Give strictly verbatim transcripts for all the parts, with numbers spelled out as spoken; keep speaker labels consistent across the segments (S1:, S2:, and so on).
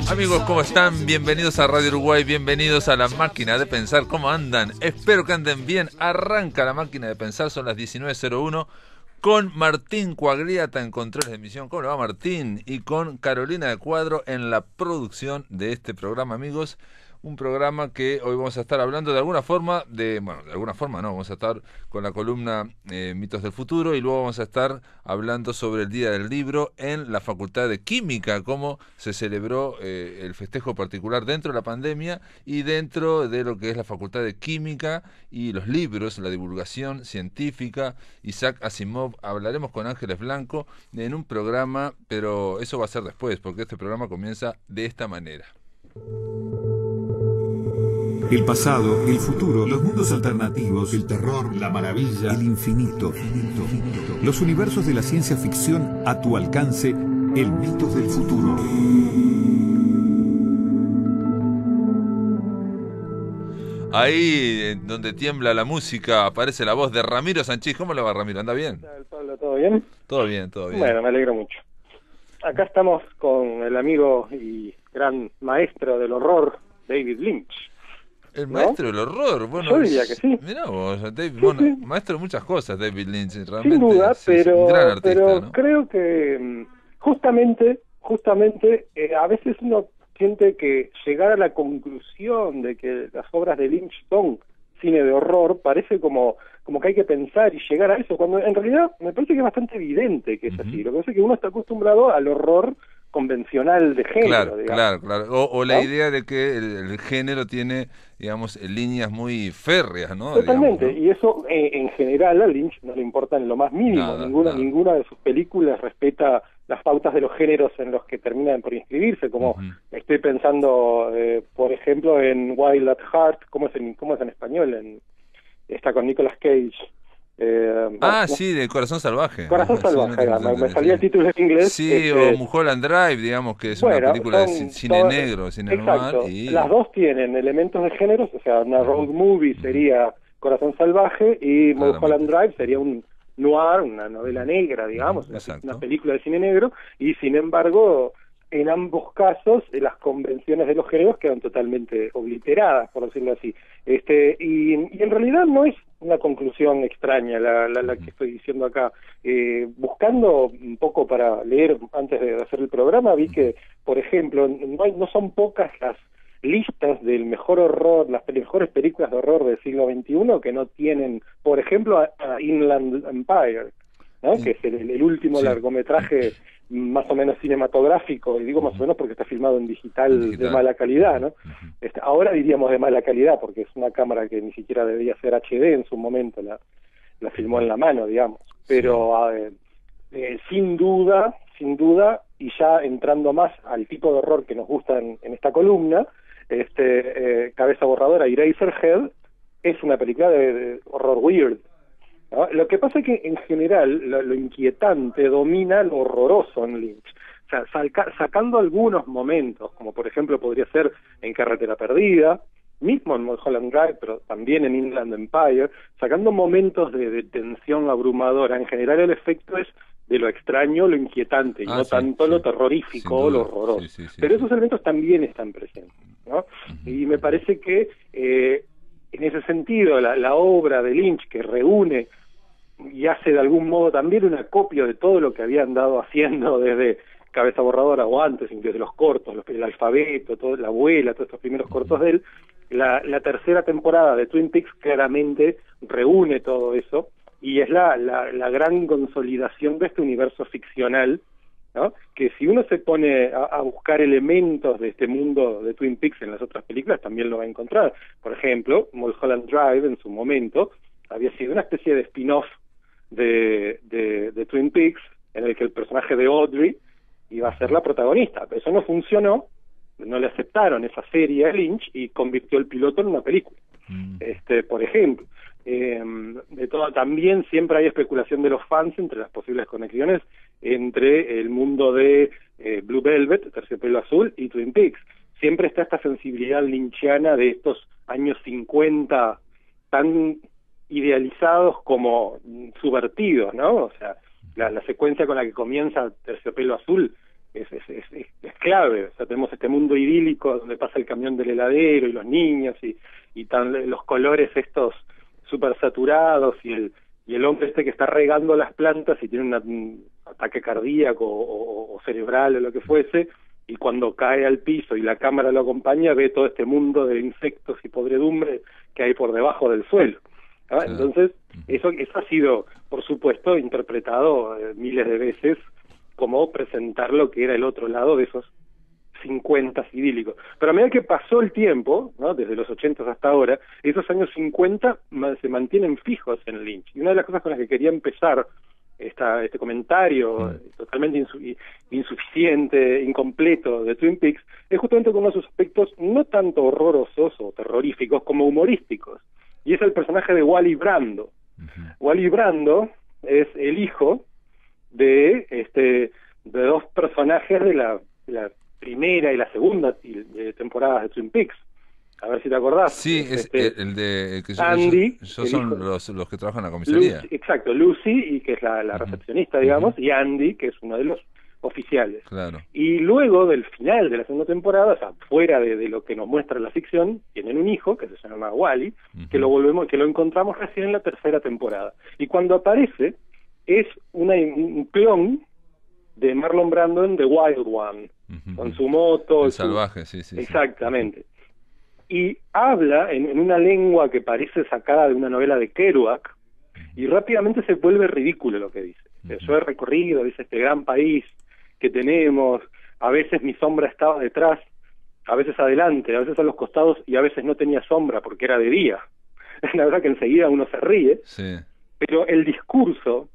S1: Amigos, ¿cómo están? Bienvenidos a Radio Uruguay, bienvenidos a La Máquina de Pensar. ¿Cómo andan? Espero que anden bien. Arranca La Máquina de Pensar, son las diecinueve cero uno, con Martín Coagliata en controles de emisión. ¿Cómo le va, Martín? Y con Carolina de Cuadro en la producción de este programa, amigos. Un programa que hoy vamos a estar hablando de alguna forma, de bueno, de alguna forma no, vamos a estar con la columna eh, Mitos del Futuro, y luego vamos a estar hablando sobre el Día del Libro en la Facultad de Química, cómo se celebró eh, el festejo particular dentro de la pandemia y dentro de lo que es la Facultad de Química y los libros, la divulgación científica. Isaac Asimov, hablaremos con Ángeles Blanco en un programa, pero eso va a ser después, porque este programa comienza de esta manera.
S2: El pasado, el futuro, los mundos alternativos, el terror, la maravilla, el infinito, los universos de la ciencia ficción a tu alcance, el Mitos del Futuro.
S1: Ahí, donde tiembla la música, aparece la voz de Ramiro Sanchís. ¿Cómo le va, Ramiro? ¿Anda bien?
S3: ¿Qué tal, Pablo? ¿Todo bien?
S1: Todo bien, todo bien.
S3: Bueno, me alegro mucho. Acá estamos con el amigo y gran maestro del horror, David Lynch.
S1: El maestro ¿no? del horror, bueno,
S3: yo diría que sí.
S1: Mirá vos, David,
S3: sí,
S1: bueno,
S3: sí.
S1: maestro de muchas cosas, David Lynch, realmente.
S3: Sin duda,
S1: es,
S3: pero,
S1: es un gran artista,
S3: pero
S1: ¿no?
S3: creo que justamente, justamente, eh, a veces uno siente que llegar a la conclusión de que las obras de Lynch son cine de horror parece como, como que hay que pensar y llegar a eso, cuando en realidad me parece que es bastante evidente que es uh-huh. así. Lo que pasa es que uno está acostumbrado al horror convencional de género,
S1: claro,
S3: digamos.
S1: Claro, claro. O, o la
S3: ¿no?
S1: idea de que el, el género tiene, digamos, líneas muy férreas, ¿no?
S3: Totalmente,
S1: digamos, ¿no?
S3: Y eso eh, en general a Lynch no le importa en lo más mínimo.
S1: Nada,
S3: ninguna
S1: nada.
S3: ninguna de sus películas respeta las pautas de los géneros en los que terminan por inscribirse, como uh-huh. estoy pensando, eh, por ejemplo, en Wild at Heart. ¿Cómo es en, cómo es en español? En, está con Nicolas Cage. Eh,
S1: ah,
S3: no,
S1: sí, de Corazón Salvaje.
S3: Corazón Salvaje, sí, no me, me salía el título en inglés.
S1: Sí,
S3: este,
S1: o Mulholland Drive, digamos, que es
S3: bueno,
S1: una película
S3: son,
S1: de cine
S3: son,
S1: negro, cine
S3: exacto.
S1: noir. Y...
S3: Las dos tienen elementos de géneros, o sea, una road movie sería Corazón Salvaje y Mulholland Drive sería un noir, una novela negra, digamos, una, una película de cine negro, y sin embargo, en ambos casos, las convenciones de los géneros quedan totalmente obliteradas, por decirlo así. Este, y, y en realidad no es una conclusión extraña la, la, la que estoy diciendo acá. Eh, buscando un poco para leer antes de hacer el programa, vi que, por ejemplo, no, hay, no son pocas las listas del mejor horror, las mejores películas de horror del siglo veintiuno que no tienen, por ejemplo, a, a Inland Empire, ¿no? Sí. Que es el, el último sí. largometraje más o menos cinematográfico, y digo más o menos porque está filmado en digital, digital. de mala calidad, ¿no? Uh-huh. Este, ahora diríamos de mala calidad porque es una cámara que ni siquiera debía ser H D en su momento, la, la filmó en la mano, digamos, pero sí. eh, eh, sin duda, sin duda, y ya entrando más al tipo de horror que nos gusta en, en esta columna, este eh, Cabeza Borradora, Eraserhead, es una película de, de horror weird, ¿no? Lo que pasa es que en general lo, lo inquietante domina lo horroroso en Lynch. O sea, saca, sacando algunos momentos, como por ejemplo podría ser en Carretera Perdida, mismo en Mulholland Drive, pero también en Inland Empire, sacando momentos de, de tensión abrumadora, en general el efecto es de lo extraño, lo inquietante, y ah, no sí, sí. lo terrorífico o lo horroroso. Sí, sí, sí, pero sí. esos elementos también están presentes, ¿no? Uh-huh. Y me parece que eh, en ese sentido la, la obra de Lynch, que reúne y hace de algún modo también un acopio de todo lo que había andado haciendo desde Cabeza Borradora o antes, desde los cortos, los, el alfabeto, todo, la abuela, todos estos primeros cortos de él. La, la tercera temporada de Twin Peaks claramente reúne todo eso y es la, la, la gran consolidación de este universo ficcional, ¿no? Que si uno se pone a, a buscar elementos de este mundo de Twin Peaks en las otras películas también lo va a encontrar. Por ejemplo, Mulholland Drive en su momento había sido una especie de spin-off de, de, de Twin Peaks, en el que el personaje de Audrey iba a ser la protagonista, pero eso no funcionó, no le aceptaron esa serie a Lynch y convirtió el piloto en una película. Mm. Este, por ejemplo, eh, de todo, también siempre hay especulación de los fans entre las posibles conexiones entre el mundo de eh, Blue Velvet, Terciopelo Azul, y Twin Peaks. Siempre está esta sensibilidad lynchiana de estos años cincuenta tan idealizados como subvertidos, ¿no? O sea, la, la secuencia con la que comienza Terciopelo Azul es, es, es, es clave. O sea, tenemos este mundo idílico donde pasa el camión del heladero y los niños y, y tan, los colores estos súper saturados y el, y el hombre este que está regando las plantas y tiene una, un ataque cardíaco o, o, o cerebral o lo que fuese, y cuando cae al piso y la cámara lo acompaña, ve todo este mundo de insectos y podredumbre que hay por debajo del suelo. ¿Ah? Sí. Entonces, eso, eso ha sido, por supuesto, interpretado eh, miles de veces como presentar lo que era el otro lado de esos cincuenta idílicos. Pero a medida que pasó el tiempo, ¿no? Desde los ochenta hasta ahora, esos años cincuenta se mantienen fijos en Lynch. Y una de las cosas con las que quería empezar esta, este comentario mm. totalmente insu insuficiente, incompleto de Twin Peaks, es justamente con uno de sus aspectos no tanto horrorosos o terroríficos como humorísticos. Y es el personaje de Wally Brando. Uh-huh. Wally Brando es el hijo de este de dos personajes de la, de la primera y la segunda temporada de Twin Peaks. A ver si te acordás.
S1: Sí, es
S3: este,
S1: el, el de... El que
S3: Andy.
S1: Yo son los, los que trabajan en la comisaría.
S3: Lucy, exacto, Lucy, y que es la, la uh-huh. recepcionista, digamos, uh-huh. y Andy, que es uno de los oficiales.
S1: Claro.
S3: Y luego del final de la segunda temporada, o sea, fuera de, de lo que nos muestra la ficción, tienen un hijo, que se llama Wally, uh-huh. que lo volvemos, que lo encontramos recién en la tercera temporada. Y cuando aparece, es una, un clon de Marlon Brando en The Wild One, uh-huh. con su moto.
S1: El
S3: su...
S1: salvaje, sí, sí.
S3: Exactamente. Sí. Y habla en, en una lengua que parece sacada de una novela de Kerouac, uh-huh. y rápidamente se vuelve ridículo lo que dice. Uh-huh. Yo he recorrido, dice, este gran país que tenemos, a veces mi sombra estaba detrás, a veces adelante, a veces a los costados, y a veces no tenía sombra porque era de día. La verdad que enseguida uno se ríe,
S1: sí.
S3: pero el discurso,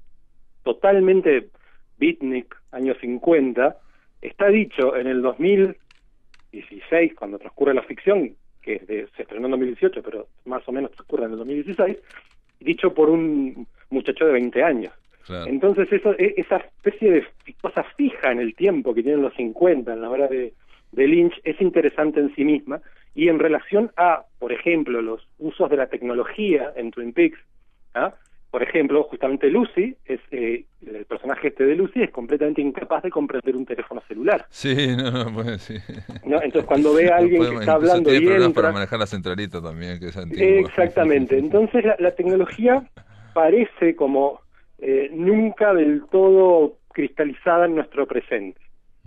S3: totalmente beatnik, años cincuenta, está dicho en el dos mil dieciséis, cuando transcurre la ficción, que es de, se estrenó en dos mil dieciocho, pero más o menos transcurre en el dos mil dieciséis, dicho por un muchacho de veinte años.
S1: Claro.
S3: Entonces eso, esa especie de cosa fija en el tiempo que tienen los cincuenta en la hora de, de Lynch es interesante en sí misma, y en relación a, por ejemplo, los usos de la tecnología en Twin Peaks, ¿ah? Por ejemplo, justamente Lucy, es eh, el personaje este de Lucy es completamente incapaz de comprender un teléfono celular.
S1: Sí, no, no puede, sí.
S3: ¿No? Entonces cuando ve a alguien no que está hablando
S1: tiene
S3: y
S1: problemas
S3: entra...
S1: para manejar la centralita también, que es antigua.
S3: Exactamente. Entonces la, la tecnología parece como eh, nunca del todo cristalizada en nuestro presente.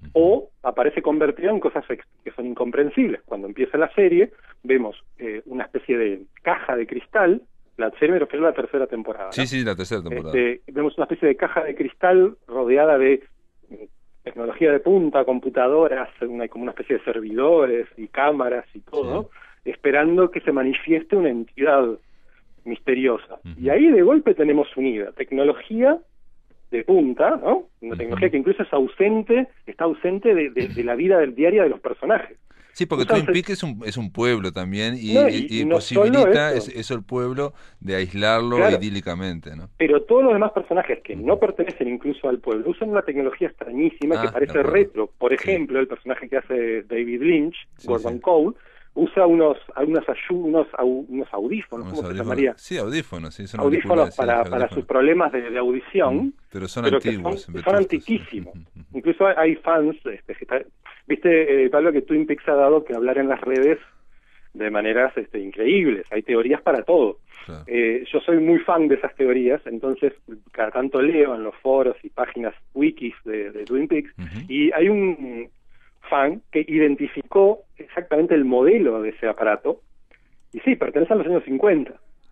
S3: O aparece convertida en cosas que son incomprensibles. Cuando empieza la serie, vemos eh, una especie de caja de cristal. La serie me refiero a la tercera temporada.
S1: Sí, ¿no? Sí, la tercera temporada.
S3: Este, vemos una especie de caja de cristal rodeada de tecnología de punta, computadoras, una, como una especie de servidores y cámaras y todo, sí. esperando que se manifieste una entidad misteriosa. Uh-huh. Y ahí de golpe tenemos unida tecnología de punta, ¿no? Una tecnología uh-huh. que incluso es ausente, está ausente de, de, de la vida del diaria de los personajes.
S1: Sí, porque Twin Peaks es un, es un pueblo también y,
S3: no,
S1: y, y, y
S3: no
S1: posibilita eso. Es, eso el pueblo de aislarlo claro, idílicamente, ¿no?
S3: Pero todos los demás personajes que no pertenecen incluso al pueblo usan una tecnología extrañísima ah, que parece retro. Por ejemplo, sí. el personaje que hace David Lynch, sí, Gordon sí. Cole, usa unos unos, unos, unos audífonos,
S1: unos
S3: ¿cómo
S1: audífonos,
S3: se llamaría?
S1: Sí, audífonos, sí, son
S3: audífonos para,
S1: sí,
S3: para
S1: audífonos.
S3: sus problemas de, de audición, mm,
S1: pero son
S3: pero
S1: antiguos,
S3: son, son antiquísimos. Incluso hay fans, este, que está, viste, eh, Pablo, que Twin Peaks ha dado que hablar en las redes de maneras este, increíbles, hay teorías para todo. Claro. Eh, yo soy muy fan de esas teorías, entonces cada tanto leo en los foros y páginas wikis de, de Twin Peaks, uh-huh. y hay un fan que identificó exactamente el modelo de ese aparato, y sí, pertenece a los años cincuenta.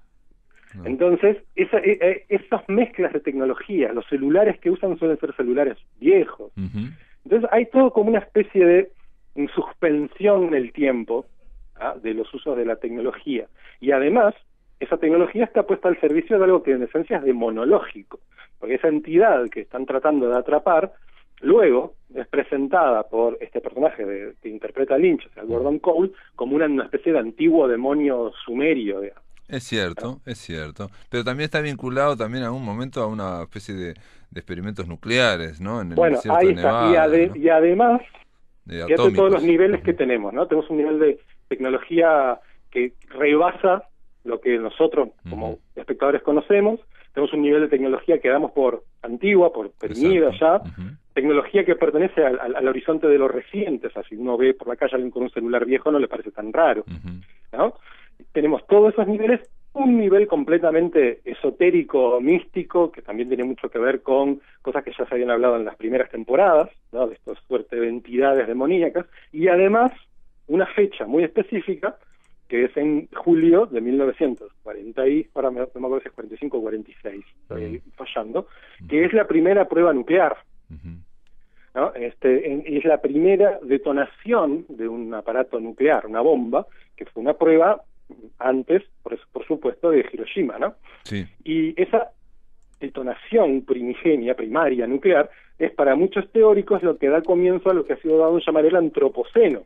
S3: No. Entonces, esa, eh, esas mezclas de tecnología, los celulares que usan suelen ser celulares viejos. Uh-huh. Entonces hay todo como una especie de suspensión en el tiempo, ¿ah? de los usos de la tecnología. Y además, esa tecnología está puesta al servicio de algo que en esencia es demonológico, porque esa entidad que están tratando de atrapar, luego es presentada por este personaje de, que interpreta Lynch, o sea, Gordon Cole, como una, una especie de antiguo demonio sumerio, digamos.
S1: Es cierto, ¿no? Es cierto. Pero también está vinculado también a un momento a una especie de, de experimentos nucleares, ¿no? En el
S3: bueno,
S1: desierto
S3: ahí
S1: de
S3: está.
S1: Nevada,
S3: y, ade
S1: ¿no?
S3: y además, fíjate todos los niveles
S1: uh-huh.
S3: que tenemos, ¿no? Tenemos un nivel de tecnología que rebasa lo que nosotros como uh-huh. espectadores conocemos. Tenemos un nivel de tecnología que damos por antigua, por permida ya, uh-huh. tecnología que pertenece al, al, al horizonte de lo reciente. O sea, si uno ve por la calle a alguien con un celular viejo no le parece tan raro, uh-huh. ¿no? Tenemos todos esos niveles, un nivel completamente esotérico, místico, que también tiene mucho que ver con cosas que ya se habían hablado en las primeras temporadas, ¿no? De estas suerte de entidades demoníacas, y además una fecha muy específica, que es en julio de mil novecientos cuarenta, y ahora no me acuerdo si es cuarenta y cinco o cuarenta y seis, estoy uh-huh. fallando, uh-huh. que es la primera prueba nuclear. Uh-huh. ¿No? Este, en, es la primera detonación de un aparato nuclear, una bomba, que fue una prueba antes, por, por supuesto, de Hiroshima, ¿no?
S1: Sí.
S3: Y esa detonación primigenia, primaria, nuclear, es para muchos teóricos lo que da comienzo a lo que ha sido dado a llamar el antropoceno.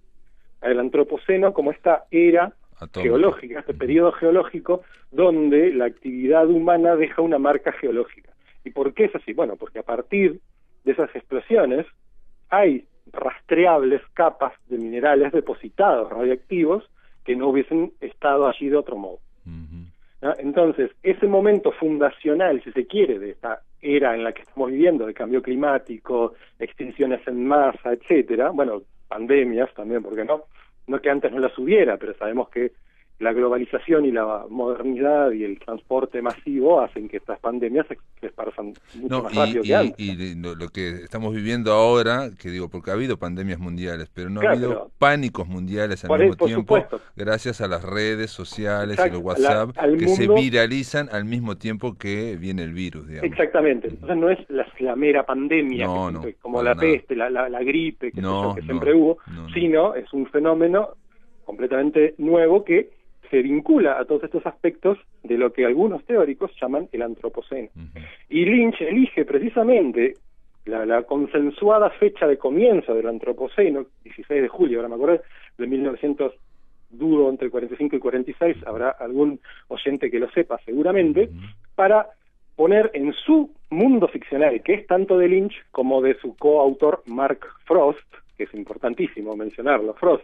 S3: El antropoceno como esta era Atómica. geológica, este periodo geológico donde la actividad humana deja una marca geológica. ¿Y por qué es así? Bueno, porque a partir de esas explosiones hay rastreables capas de minerales depositados, radioactivos, que no hubiesen estado allí de otro modo. Uh-huh. ¿No? Entonces, ese momento fundacional, si se quiere, de esta era en la que estamos viviendo, de cambio climático, extinciones en masa, etcétera, bueno, pandemias también, porque no, no que antes no las hubiera, pero sabemos que la globalización y la modernidad y el transporte masivo hacen que estas pandemias se esparzan mucho
S1: no,
S3: más
S1: y,
S3: rápido
S1: y,
S3: que antes.
S1: Y lo, lo que estamos viviendo ahora, que digo, porque ha habido pandemias mundiales, pero no
S3: claro,
S1: ha habido
S3: pero,
S1: pánicos mundiales al
S3: por
S1: mismo
S3: el, por
S1: tiempo,
S3: supuesto.
S1: gracias a las redes sociales
S3: Exacto,
S1: y los WhatsApp,
S3: la,
S1: que
S3: mundo,
S1: se viralizan al mismo tiempo que viene el virus, digamos.
S3: Exactamente, entonces no es la, la mera pandemia,
S1: no,
S3: que
S1: no,
S3: siempre, como la
S1: nada.
S3: peste, la, la, la gripe, que,
S1: no,
S3: sé yo, que
S1: no,
S3: siempre hubo,
S1: no, no.
S3: sino es un fenómeno completamente nuevo que se vincula a todos estos aspectos de lo que algunos teóricos llaman el antropoceno. Uh-huh. Y Lynch elige precisamente la, la consensuada fecha de comienzo del antropoceno, dieciséis de julio, ahora me acuerdo, de mil novecientos, dudo entre cuarenta y cinco y cuarenta y seis, habrá algún oyente que lo sepa seguramente, uh-huh. para poner en su mundo ficcional, que es tanto de Lynch como de su coautor Mark Frost, que es importantísimo mencionarlo, Frost,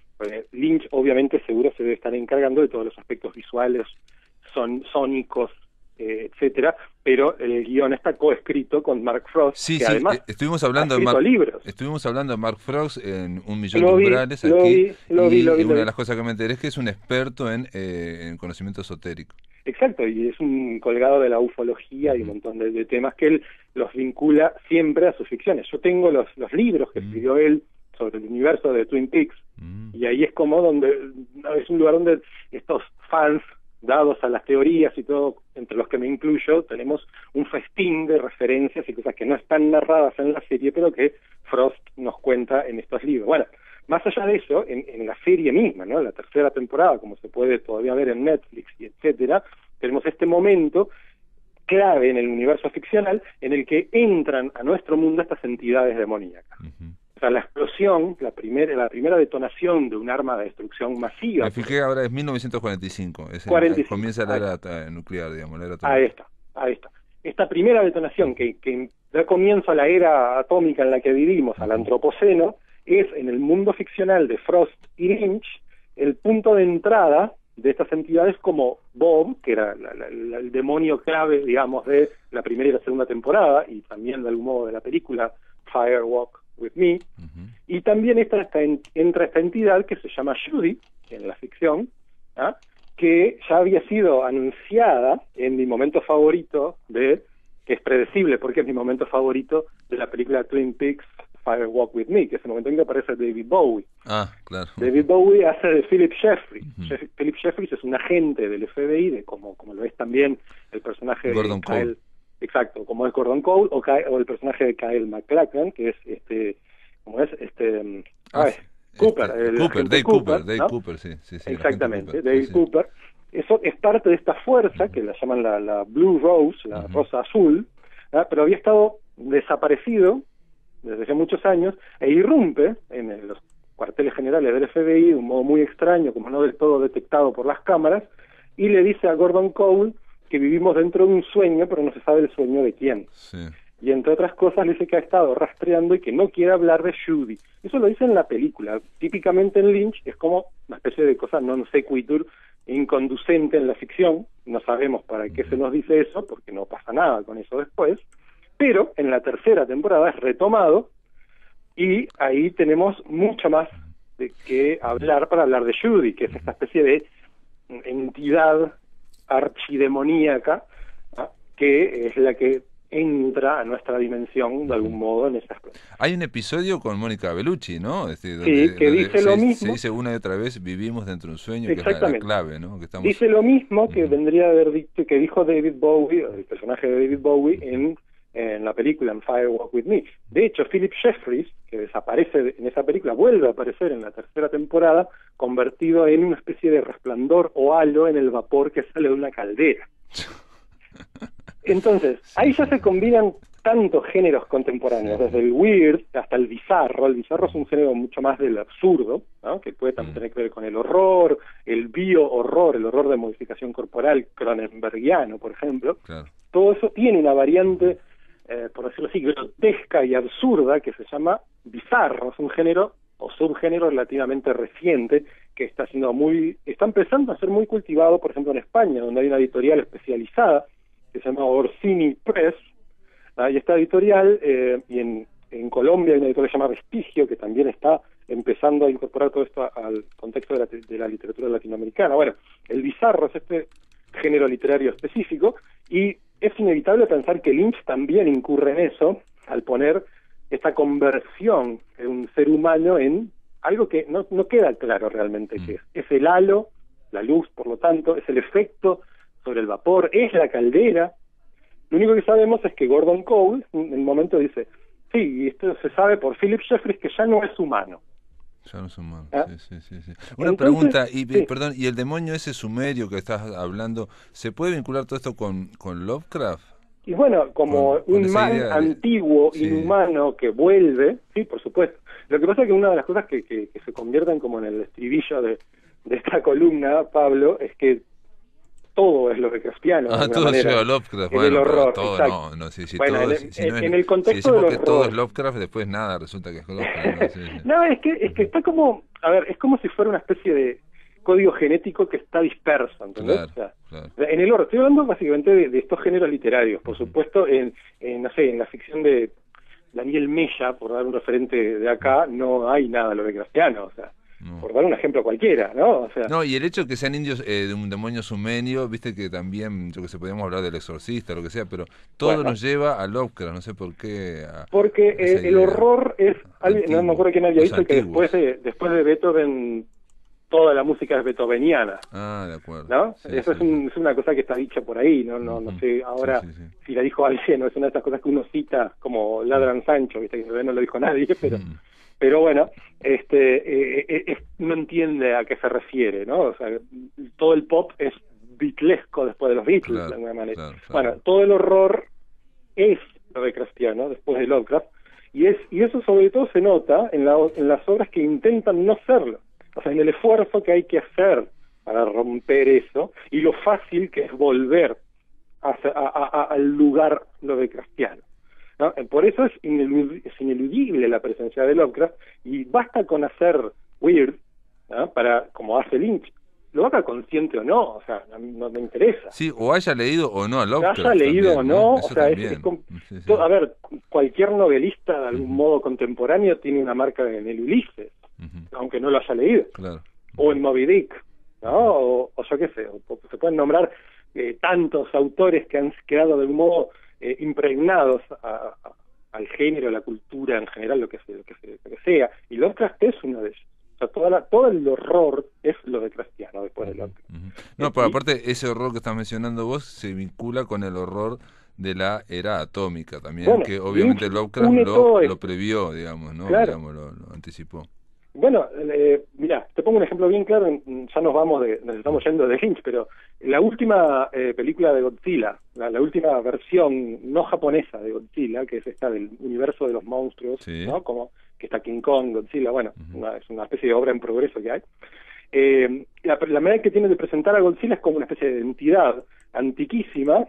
S3: Lynch obviamente seguro se debe estar encargando de todos los aspectos visuales, son sónicos, eh, etcétera, pero el guión está coescrito con Mark Frost,
S1: sí,
S3: que
S1: sí,
S3: además
S1: estuvimos hablando
S3: ha
S1: de Mark,
S3: libros.
S1: Estuvimos hablando de Mark Frost en Un Millón
S3: lo
S1: de
S3: vi,
S1: Umbrales
S3: lo
S1: aquí,
S3: vi, lo vi,
S1: y,
S3: lo vi,
S1: y
S3: lo
S1: una
S3: vi.
S1: de las cosas que me enteré es que es un experto en, eh, en conocimiento esotérico.
S3: Exacto, y es un colgado de la ufología uh-huh. y un montón de, de temas que él los vincula siempre a sus ficciones. Yo tengo los, los libros que uh-huh. escribió él sobre el universo de Twin Peaks, mm. y ahí es como donde, es un lugar donde estos fans, dados a las teorías y todo, entre los que me incluyo, tenemos un festín de referencias y cosas que no están narradas en la serie, pero que Frost nos cuenta en estos libros. Bueno, más allá de eso, en, en la serie misma, ¿no? En la tercera temporada, como se puede todavía ver en Netflix y etcétera, tenemos este momento clave en el universo ficcional en el que entran a nuestro mundo estas entidades demoníacas. Uh-huh. O sea, la explosión, la primera, la primera detonación de un arma de destrucción masiva.
S1: Me fijé ahora, es mil novecientos cuarenta y cinco, es
S3: cuarenta y cinco.
S1: Comienza la era nuclear, digamos, la era
S3: atómica. Ahí está, ahí está. Esta primera detonación que, que da comienzo a la era atómica en la que vivimos, uh-huh. al antropoceno, es en el mundo ficcional de Frost y Lynch el punto de entrada de estas entidades como Bob, que era la, la, la, el demonio clave, digamos, de la primera y la segunda temporada, y también de algún modo de la película Firewalk with Me, uh-huh. y también esta, esta, entra esta entidad que se llama Judy, en la ficción, ¿ah? que ya había sido anunciada en mi momento favorito de, que es predecible porque es mi momento favorito de la película Twin Peaks Firewalk with Me, que es el momento en que aparece David Bowie.
S1: Ah, claro.
S3: David Bowie hace de Philip Jeffries. Uh-huh. Philip Jeffries es un agente del F B I, de como, como lo es también el personaje
S1: Gordon
S3: de Kyle,
S1: Cole.
S3: Exacto, como es Gordon Cole, o, Kyle, o el personaje de Kyle MacLachlan, que es este, ¿cómo es? Este,
S1: ah,
S3: ay, Cooper,
S1: este,
S3: el
S1: Cooper, Dave
S3: Cooper,
S1: Cooper, Dave
S3: ¿no?
S1: Cooper, sí, sí, sí.
S3: Exactamente,
S1: Cooper,
S3: Dave
S1: sí,
S3: Cooper. Sí. Eso es parte de esta fuerza, uh-huh. que la llaman la, la Blue Rose, la uh-huh. rosa azul, ¿no? Pero había estado desaparecido desde hace muchos años, e irrumpe en el, los cuarteles generales del F B I de un modo muy extraño, como no del todo detectado por las cámaras, y le dice a Gordon Cole que vivimos dentro de un sueño, pero no se sabe el sueño de quién.
S1: Sí.
S3: Y entre otras cosas le dice que ha estado rastreando y que no quiere hablar de Judy. Eso lo dice en la película. Típicamente en Lynch es como una especie de cosa non sequitur, inconducente en la ficción. No sabemos para qué se nos dice eso, porque no pasa nada con eso después. pero en la tercera temporada es retomado y ahí tenemos mucho más de qué hablar para hablar de Judy, que es esta especie de entidad archidemoníaca, ¿no?, que es la que entra a nuestra dimensión de algún modo en esas cosas.
S1: Hay un episodio con Mónica Bellucci, ¿no? Es decir,
S3: sí,
S1: donde,
S3: que
S1: donde
S3: dice
S1: se,
S3: lo mismo.
S1: Se dice una y otra vez, vivimos dentro de un sueño, que es la, la clave, ¿no? Que estamos...
S3: Dice lo mismo que
S1: uh-huh.
S3: vendría a haber dicho, que dijo David Bowie, el personaje de David Bowie, en, en la película en Fire Walk With Me. De hecho, Philip Jeffries, que desaparece en esa película, vuelve a aparecer en la tercera temporada, convertido en una especie de resplandor o halo en el vapor que sale de una caldera. Entonces, ahí ya se combinan tantos géneros contemporáneos, desde el weird hasta el bizarro. El bizarro es un género mucho más del absurdo, ¿no?, que puede también tener que ver con el horror, el bio-horror, el horror de modificación corporal cronenbergiano, por ejemplo. Claro. Todo eso tiene una variante, eh, por decirlo así, grotesca y absurda, que se llama bizarro. Es un género o subgénero relativamente reciente que está siendo muy, está empezando a ser muy cultivado, por ejemplo, en España, donde hay una editorial especializada que se llama Orsini Press. Y esta editorial, eh, y en, en Colombia hay una editorial que se llama Vestigio, que también está empezando a incorporar todo esto al contexto de la, de la literatura latinoamericana. Bueno, el bizarro es este género literario específico, y es inevitable pensar que Lynch también incurre en eso, al poner esta conversión de un ser humano en algo que no, no queda claro realmente qué es. Es el halo, la luz, por lo tanto, es el efecto sobre el vapor, es la caldera. Lo único que sabemos es que Gordon Cole en el momento dice, sí, y esto se sabe por Philip Jeffries, que ya no es humano.
S1: Ya no es humano,
S3: ¿Ah?
S1: sí, sí, sí, sí. Una Entonces, pregunta, y sí. perdón, ¿y el demonio ese sumerio que estás hablando, se puede vincular todo esto con, con Lovecraft?
S3: Y bueno, como con, un con man de... antiguo, sí. inhumano, que vuelve, sí, por supuesto. Lo que pasa es que una de las cosas que, que, que se convierten como en el estribillo de, de esta columna, Pablo, es que todo es Lovecraftiano.
S1: Ah, todo es Lovecraft, bueno,
S3: el horror,
S1: todo
S3: exacto.
S1: no, no, sí, sí,
S3: bueno,
S1: todo,
S3: en,
S1: si, si no
S3: en
S1: es,
S3: el contexto
S1: si
S3: del
S1: horror, que todo es
S3: horror.
S1: Lovecraft, después nada, resulta que es Lovecraft. No, sí, sí.
S3: no es que es que está como, a ver, es como si fuera una especie de código genético que está disperso, ¿entendés?
S1: Claro,
S3: o sea,
S1: claro.
S3: En el horror, estoy hablando básicamente de, de estos géneros literarios, por supuesto, en, en, no sé, en la ficción de Daniel Mella, por dar un referente de acá, no hay nada Lovecraftiano, o sea, no. por dar un ejemplo cualquiera, ¿no? O sea,
S1: no, y el hecho de que sean indios eh, de un demonio sumerio, viste que también, yo que sé, podríamos hablar del exorcista, lo que sea, pero todo bueno, nos lleva a Lovecraft, no sé por qué. A,
S3: porque eh, el horror es, antiguo, no me acuerdo quién había dicho que después de, después de Beethoven, toda la música es beethoveniana.
S1: Ah, de acuerdo.
S3: ¿No?
S1: Sí,
S3: Eso
S1: sí,
S3: es, un,
S1: sí.
S3: es una cosa que está dicha por ahí, no no no sé ahora sí, sí, sí. si la dijo alguien, no es una de estas cosas que uno cita como ladran Sancho, viste, que no lo dijo nadie, pero mm. pero bueno, este eh, eh, no entiende a qué se refiere, ¿no? O sea, todo el pop es beatlesco después de los Beatles, claro, de alguna manera. Claro, claro. Bueno, todo el horror es Lovecraftiano, después de Lovecraft, y es y eso sobre todo se nota en, la, en las obras que intentan no serlo. O sea, en el esfuerzo que hay que hacer para romper eso, y lo fácil que es volver a, a, a, al lugar Lovecraftiano, ¿no? Por eso es, inelud es ineludible la presencia de Lovecraft, y basta con hacer weird, ¿no? Para, como hace Lynch, lo haga consciente o no, o sea, no me interesa.
S1: Sí, o haya leído o no a Lovecraft.
S3: Haya leído
S1: también,
S3: o no,
S1: ¿no?
S3: o sea, es, es sí, sí. Todo, a ver, cualquier novelista de algún uh-huh. modo contemporáneo tiene una marca en el Ulises, uh-huh. aunque no lo haya leído.
S1: Claro.
S3: O en Moby Dick, ¿no? O, o yo qué sé, o, o se pueden nombrar eh, tantos autores que han quedado de algún modo eh, impregnados a, a, al género, a la cultura en general, lo que, sea, lo, que sea, lo que sea, y Lovecraft es uno de ellos. O sea, toda la, todo el horror es lo de Lovecraftiano después de Lovecraft.
S1: Uh-huh. No, pero aparte ese horror que estás mencionando vos se vincula con el horror de la era atómica también, bueno, que obviamente Lovecraft lo, lo previó, digamos, ¿no?
S3: Claro.
S1: Digamos, lo, lo anticipó.
S3: Bueno, eh, mira, te pongo un ejemplo bien claro, ya nos vamos de, nos estamos yendo de Lynch, pero la última eh, película de Godzilla, la, la última versión no japonesa de Godzilla, que es esta del universo de los monstruos, sí. ¿no? Como que está King Kong, Godzilla, bueno, uh-huh. una, es una especie de obra en progreso que hay. Eh, la, la manera que tiene de presentar a Godzilla es como una especie de entidad antiquísima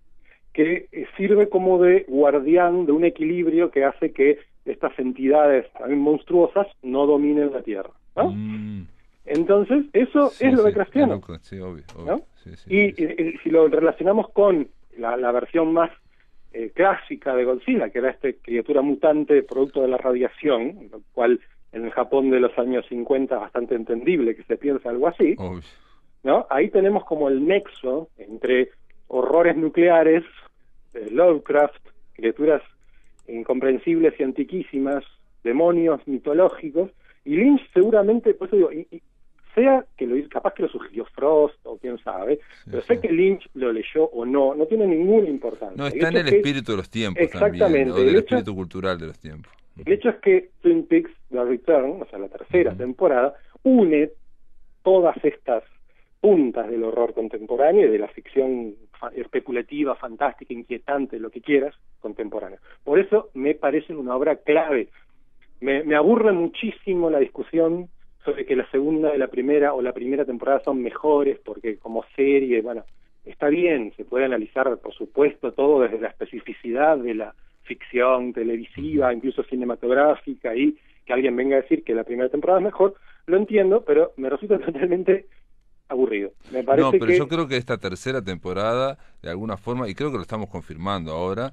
S3: que eh, sirve como de guardián de un equilibrio que hace que estas entidades también monstruosas no dominen la Tierra, ¿no? Mm. Entonces, eso sí, es lo de Lovecraftiano.
S1: Sí, obvio, obvio.
S3: ¿No?
S1: Sí, sí,
S3: y,
S1: sí, sí.
S3: y, y si lo relacionamos con la, la versión más eh, clásica de Godzilla, que era esta criatura mutante producto de la radiación, lo cual en el Japón de los años cincuenta es bastante entendible que se piense algo así,
S1: Uy.
S3: ¿no? Ahí tenemos como el nexo entre horrores nucleares, eh, Lovecraft, criaturas incomprensibles y antiquísimas, demonios mitológicos, y Lynch seguramente, por eso digo, y, y sea que lo capaz que lo sugirió Frost o quién sabe, sí, pero sí. sé que Lynch lo leyó o no, no tiene ninguna importancia.
S1: No, está el en el espíritu que, de los tiempos
S3: exactamente,
S1: también, o del
S3: hecho,
S1: espíritu cultural de los tiempos.
S3: El hecho es que Twin Peaks The Return, o sea, la tercera uh-huh. temporada, une todas estas puntas del horror contemporáneo y de la ficción especulativa, fantástica, inquietante, lo que quieras, contemporánea. Por eso me parece una obra clave. Me, me aburre muchísimo la discusión sobre que la segunda y la primera o la primera temporada son mejores, porque como serie, bueno, está bien, se puede analizar, por supuesto, todo desde la especificidad de la ficción televisiva, incluso cinematográfica, y que alguien venga a decir que la primera temporada es mejor, lo entiendo, pero me resulta totalmente aburrido. Me parece
S1: no, pero
S3: que...
S1: yo creo que esta tercera temporada, de alguna forma, y creo que lo estamos confirmando ahora,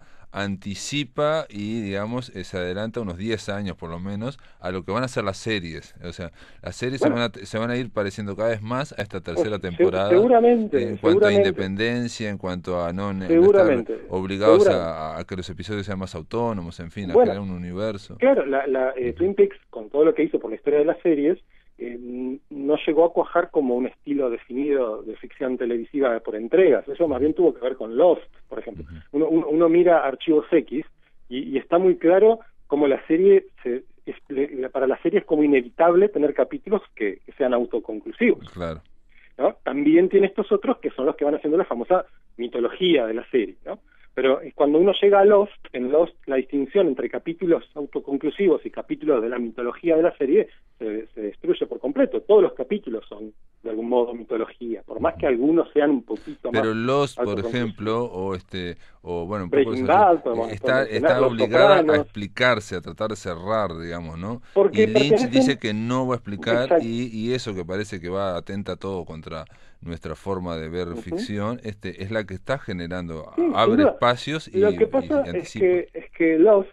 S1: anticipa y, digamos, se adelanta unos diez años por lo menos a lo que van a ser las series. O sea, las series bueno, se, van a, se van a ir pareciendo cada vez más a esta tercera pues, temporada.
S3: Seguramente.
S1: En cuanto
S3: seguramente.
S1: a independencia, en cuanto a no, no estar obligados a, a que los episodios sean más autónomos, en fin, a bueno, crear un universo.
S3: Claro, la, la eh, Twin Peaks, con todo lo que hizo por la historia de las series, Eh, no llegó a cuajar como un estilo definido de ficción televisiva por entregas. Eso más bien tuvo que ver con Lost, por ejemplo. Uno, uno, uno mira Archivos X y, y está muy claro cómo la serie se, es, para la serie es como inevitable tener capítulos que, que sean autoconclusivos.
S1: Claro.
S3: ¿No? También tiene estos otros que son los que van haciendo la famosa mitología de la serie, ¿no? Pero cuando uno llega a Lost, en Lost la distinción entre capítulos autoconclusivos y capítulos de la mitología de la serie se, se destruye por completo. Todos los capítulos son de algún modo mitología, por más que algunos sean un poquito
S1: Pero
S3: más.
S1: Pero Lost, por ejemplo, o este, o bueno, un poco
S3: Breaking Bad,
S1: eso, está, está obligada a explicarse, a tratar de cerrar, digamos, ¿no?
S3: Porque
S1: y Lynch dice que no va a explicar y, y eso que parece que va atenta todo contra nuestra forma de ver uh-huh. ficción, este es la que está generando, sí, abre espacios y,
S3: lo que pasa
S1: y
S3: es que es que Lost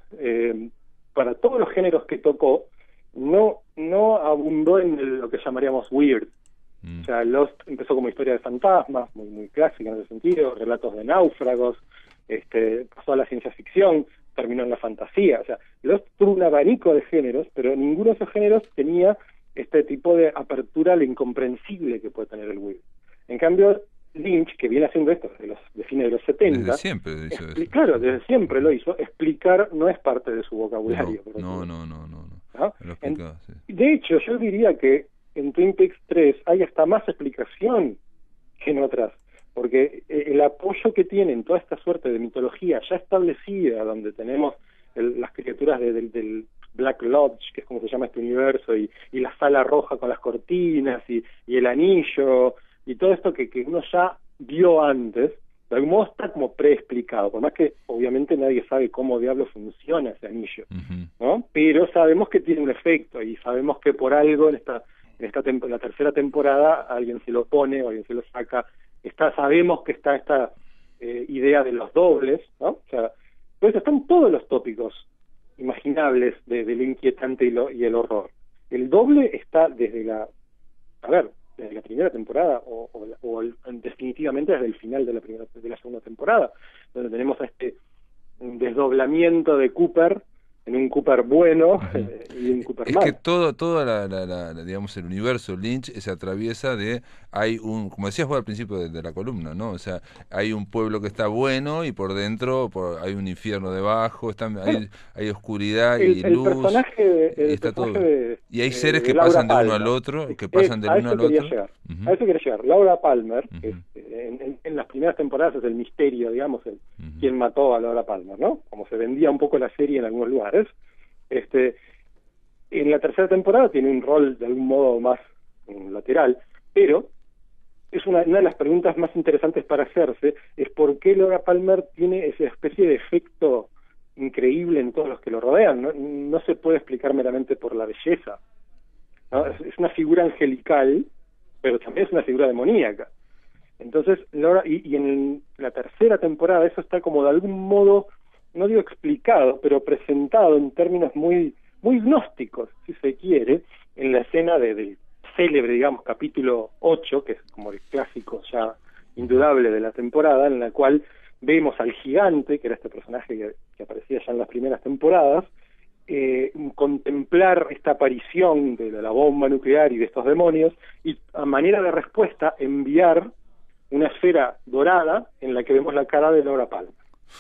S3: eh, para todos los géneros que tocó no no abundó en el, lo que llamaríamos weird. Mm. O sea, Lost empezó como historia de fantasmas, muy muy clásica en ese sentido, relatos de náufragos, este pasó a la ciencia ficción, terminó en la fantasía. O sea, Lost tuvo un abanico de géneros, pero ninguno de esos géneros tenía este tipo de apertura a lo incomprensible que puede tener el weird. En cambio, Lynch, que viene haciendo esto desde los de fines de los setenta,
S1: desde siempre hizo
S3: expli-
S1: eso.
S3: Claro, desde siempre lo hizo, explicar no es parte de su vocabulario.
S1: No, no, no, no, no,
S3: ¿no?
S1: Lo explicaba,
S3: en,
S1: sí.
S3: De hecho, yo diría que en Twin Peaks tres hay hasta más explicación que en otras, porque el apoyo que tienen toda esta suerte de mitología ya establecida, donde tenemos el, las criaturas de, del, del Black Lodge, que es como se llama este universo, y, y la sala roja con las cortinas, y, y el anillo, y todo esto que, que uno ya vio antes, de algún modo está como preexplicado, por más que obviamente nadie sabe cómo diablo funciona ese anillo, uh-huh. ¿no? Pero sabemos que tiene un efecto, y sabemos que por algo en esta en esta temp- en la tercera temporada alguien se lo pone o alguien se lo saca. Está, sabemos que está esta eh, idea de los dobles, ¿no? O sea, pues están todos los tópicos imaginables de, de lo inquietante y, lo, y el horror. El doble está desde la, a ver, desde la primera temporada o, o, o el, definitivamente desde el final de la primera de la segunda temporada, donde tenemos a este desdoblamiento de Cooper en un Cooper bueno uh-huh. y un Cooper
S1: es
S3: malo.
S1: Es que todo, todo la, la, la, la, digamos, el universo Lynch se atraviesa de, hay un, como decías vos al principio de, de la columna, ¿no? O sea, hay un pueblo que está bueno y por dentro por, hay un infierno debajo, está, bueno, hay, hay oscuridad
S3: el,
S1: y
S3: el
S1: luz.
S3: Personaje de, el
S1: y, está
S3: personaje
S1: todo.
S3: De,
S1: y hay
S3: de,
S1: seres
S3: de
S1: que
S3: Laura
S1: pasan de
S3: Palmer.
S1: uno al otro, que pasan
S3: es,
S1: del uno al otro.
S3: Llegar. Uh-huh. A eso quería llegar. Laura Palmer, uh-huh. que es, en, en, en las primeras temporadas es el misterio, digamos, el, uh-huh. quién mató a Laura Palmer, ¿no? Como se vendía un poco la serie en algunos lugares. Este, en la tercera temporada tiene un rol de algún modo más um, lateral, pero es una, una de las preguntas más interesantes para hacerse es por qué Laura Palmer tiene esa especie de efecto increíble en todos los que lo rodean. No, no se puede explicar meramente por la belleza, ¿no? Es, es una figura angelical, pero también es una figura demoníaca. Entonces, Laura, y, y en la tercera temporada eso está como de algún modo, no digo explicado, pero presentado en términos muy muy gnósticos, si se quiere, en la escena de, del célebre, digamos, capítulo ocho, que es como el clásico ya indudable de la temporada, en la cual vemos al gigante, que era este personaje que, que aparecía ya en las primeras temporadas, eh, contemplar esta aparición de la bomba nuclear y de estos demonios, y a manera de respuesta enviar una esfera dorada en la que vemos la cara de Laura Palmer.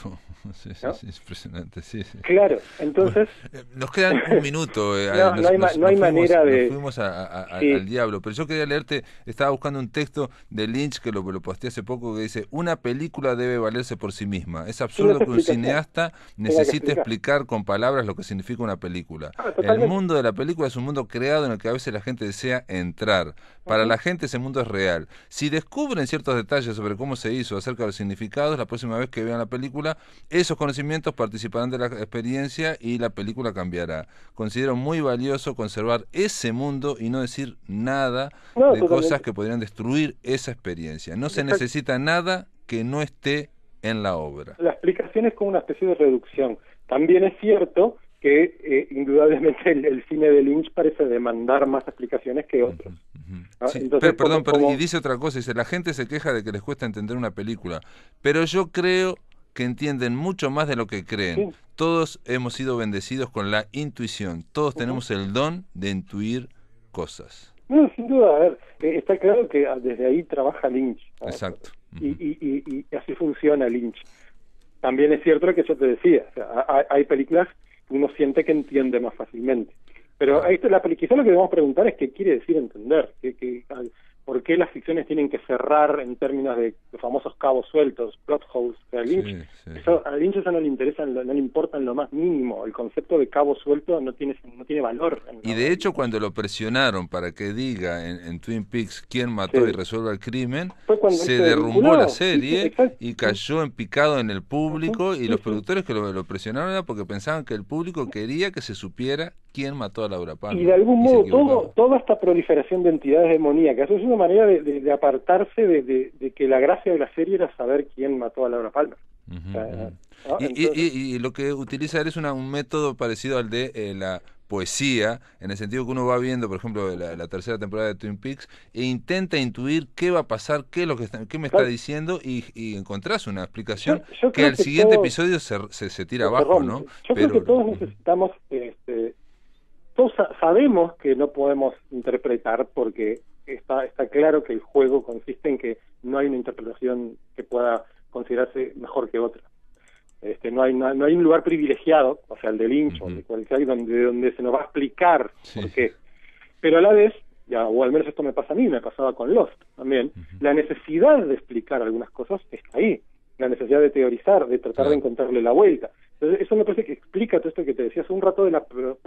S1: Sí, sí,
S3: ¿no?
S1: sí, es impresionante, sí, sí.
S3: Claro, entonces...
S1: Bueno, eh, nos quedan un minuto. Eh,
S3: no,
S1: nos,
S3: no hay,
S1: nos,
S3: no hay
S1: nos
S3: manera
S1: fuimos,
S3: de...
S1: Nos fuimos a, a, a,
S3: sí.
S1: al diablo, pero yo quería leerte, estaba buscando un texto de Lynch, que lo, lo posteé hace poco, que dice, una película debe valerse por sí misma. Es absurdo que un cineasta necesite explicar con palabras lo que significa una película. Ah, el mundo de la película es un mundo creado en el que a veces la gente desea entrar. Para uh-huh. la gente ese mundo es real. Si descubren ciertos detalles sobre cómo se hizo, acerca de los significados, la próxima vez que vean la película, esos conocimientos participarán de la experiencia y la película cambiará. Considero muy valioso conservar ese mundo y no decir nada no, de totalmente. Cosas que podrían destruir esa experiencia. No se necesita nada que no esté en la obra. La
S3: explicación es como una especie de reducción. También es cierto que eh, indudablemente el, el cine de Lynch parece demandar más explicaciones que otros.
S1: Uh-huh, uh-huh. ¿Ah? Sí, Entonces, pero, perdón, como, perdón, y dice otra cosa, dice, la gente se queja de que les cuesta entender una película, pero yo creo que entienden mucho más de lo que creen. Sí. Todos hemos sido bendecidos con la intuición, todos uh-huh. tenemos el don de intuir cosas.
S3: No, sin duda, a ver, eh, está claro que desde ahí trabaja Lynch. ¿no?
S1: Exacto. Uh-huh.
S3: y, y, y, y así funciona Lynch. También es cierto lo que yo te decía, o sea, hay, hay películas que uno siente que entiende más fácilmente. Pero ahí está la película, quizás lo que debemos preguntar es qué quiere decir entender, que, que, por qué las ficciones tienen que cerrar en términos de los famosos cabos sueltos, plot holes. O sea, a Lynch, sí, sí. Eso, a Lynch eso no le interesa, no le importa en lo más mínimo. El concepto de cabo suelto no tiene no tiene valor.
S1: Y de hecho, cuando lo presionaron para que diga en, en Twin Peaks quién mató sí. y resuelva el crimen, se derrumbó la serie sí, y cayó en picado en el público, uh-huh. y los sí, productores que lo, lo presionaron era porque pensaban que el público quería que se supiera quién mató a Laura Palmer.
S3: Y de algún modo todo, toda esta proliferación de entidades demoníacas, eso es una manera de, de, de apartarse de, de, de que la gracia de la serie era saber quién mató a Laura Palmer.
S1: Uh-huh, o sea, uh-huh. ¿no? y, Entonces, y, y, y lo que utiliza él es una, un método parecido al de eh, la poesía, en el sentido que uno va viendo, por ejemplo, la, la tercera temporada de Twin Peaks, e intenta intuir qué va a pasar, qué, es lo que está, qué me está diciendo, y, y encontrás una explicación yo, yo que al que siguiente todos, episodio se, se, se tira se abajo, rompe. ¿no?
S3: Yo Pero, creo que todos necesitamos... Este, todos sabemos que no podemos interpretar porque está está claro que el juego consiste en que no hay una interpretación que pueda considerarse mejor que otra. Este, no hay no, no hay un lugar privilegiado, o sea, el de Lynch, uh-huh. o de cualquier donde donde se nos va a explicar sí. por qué. Pero a la vez, ya o al menos esto me pasa a mí, me pasaba con Lost también, uh-huh. la necesidad de explicar algunas cosas está ahí, la necesidad de teorizar, de tratar claro. de encontrarle la vuelta. Entonces, eso me parece que explica todo esto que te decía hace un rato de la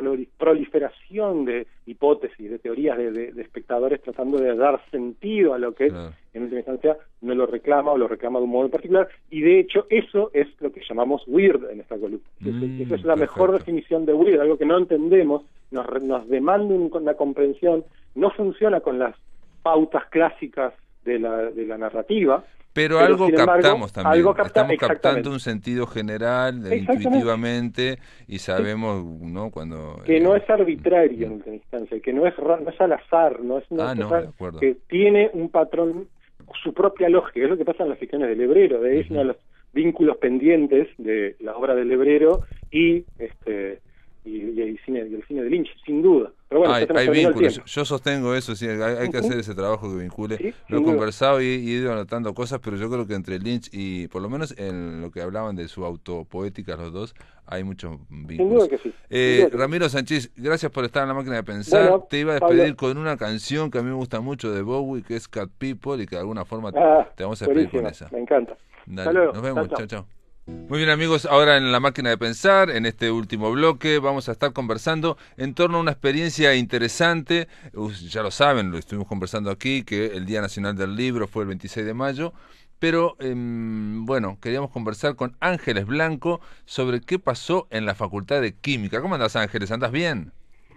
S3: proliferación de hipótesis, de teorías de, de, de espectadores tratando de dar sentido a lo que claro. en última instancia no lo reclama o lo reclama de un modo en particular, y de hecho eso es lo que llamamos weird en esta columna. Mm, eso es la perfecto. mejor definición de weird, algo que no entendemos, nos, nos demanda una comprensión, no funciona con las pautas clásicas de la, de la narrativa.
S1: Pero, Pero algo embargo, captamos también, algo capta, estamos captando un sentido general, intuitivamente, y sabemos, ¿no? Cuando
S3: que eh, no es arbitrario en última instancia, que no es, no es al azar, no es una
S1: ah,
S3: cosa
S1: no,
S3: que tiene un patrón, su propia lógica, es lo que pasa en las ficciones del Lebrero, de uh-huh. es uno de los vínculos pendientes de la obra del Lebrero y este y, y, el cine, y el cine de Lynch, sin duda. Pero bueno,
S1: hay, hay vínculos, yo sostengo eso, sí, hay, hay que uh-huh. hacer ese trabajo que vincule. ¿Sí? Lo he conversado y, y he ido anotando cosas, pero yo creo que entre Lynch y, por lo menos en lo que hablaban de su autopoética los dos, hay muchos vínculos.
S3: Sin duda que sí.
S1: Eh,
S3: duda que
S1: Ramiro Sánchez, gracias por estar en la máquina de pensar. Bueno, te iba a despedir Pablo. con una canción que a mí me gusta mucho de Bowie, que es Cat People, y que de alguna forma
S3: ah,
S1: te vamos a despedir con esa.
S3: Me encanta.
S1: Dale, nos vemos, chao, chao. Muy bien, amigos, ahora en la máquina de pensar, en este último bloque, vamos a estar conversando en torno a una experiencia interesante. Ya lo saben, lo estuvimos conversando aquí, que el Día Nacional del Libro fue el veintiséis de mayo, pero eh, bueno, queríamos conversar con Ángeles Blanco sobre qué pasó en la Facultad de Química. ¿Cómo andás, Ángeles? ¿Andás bien?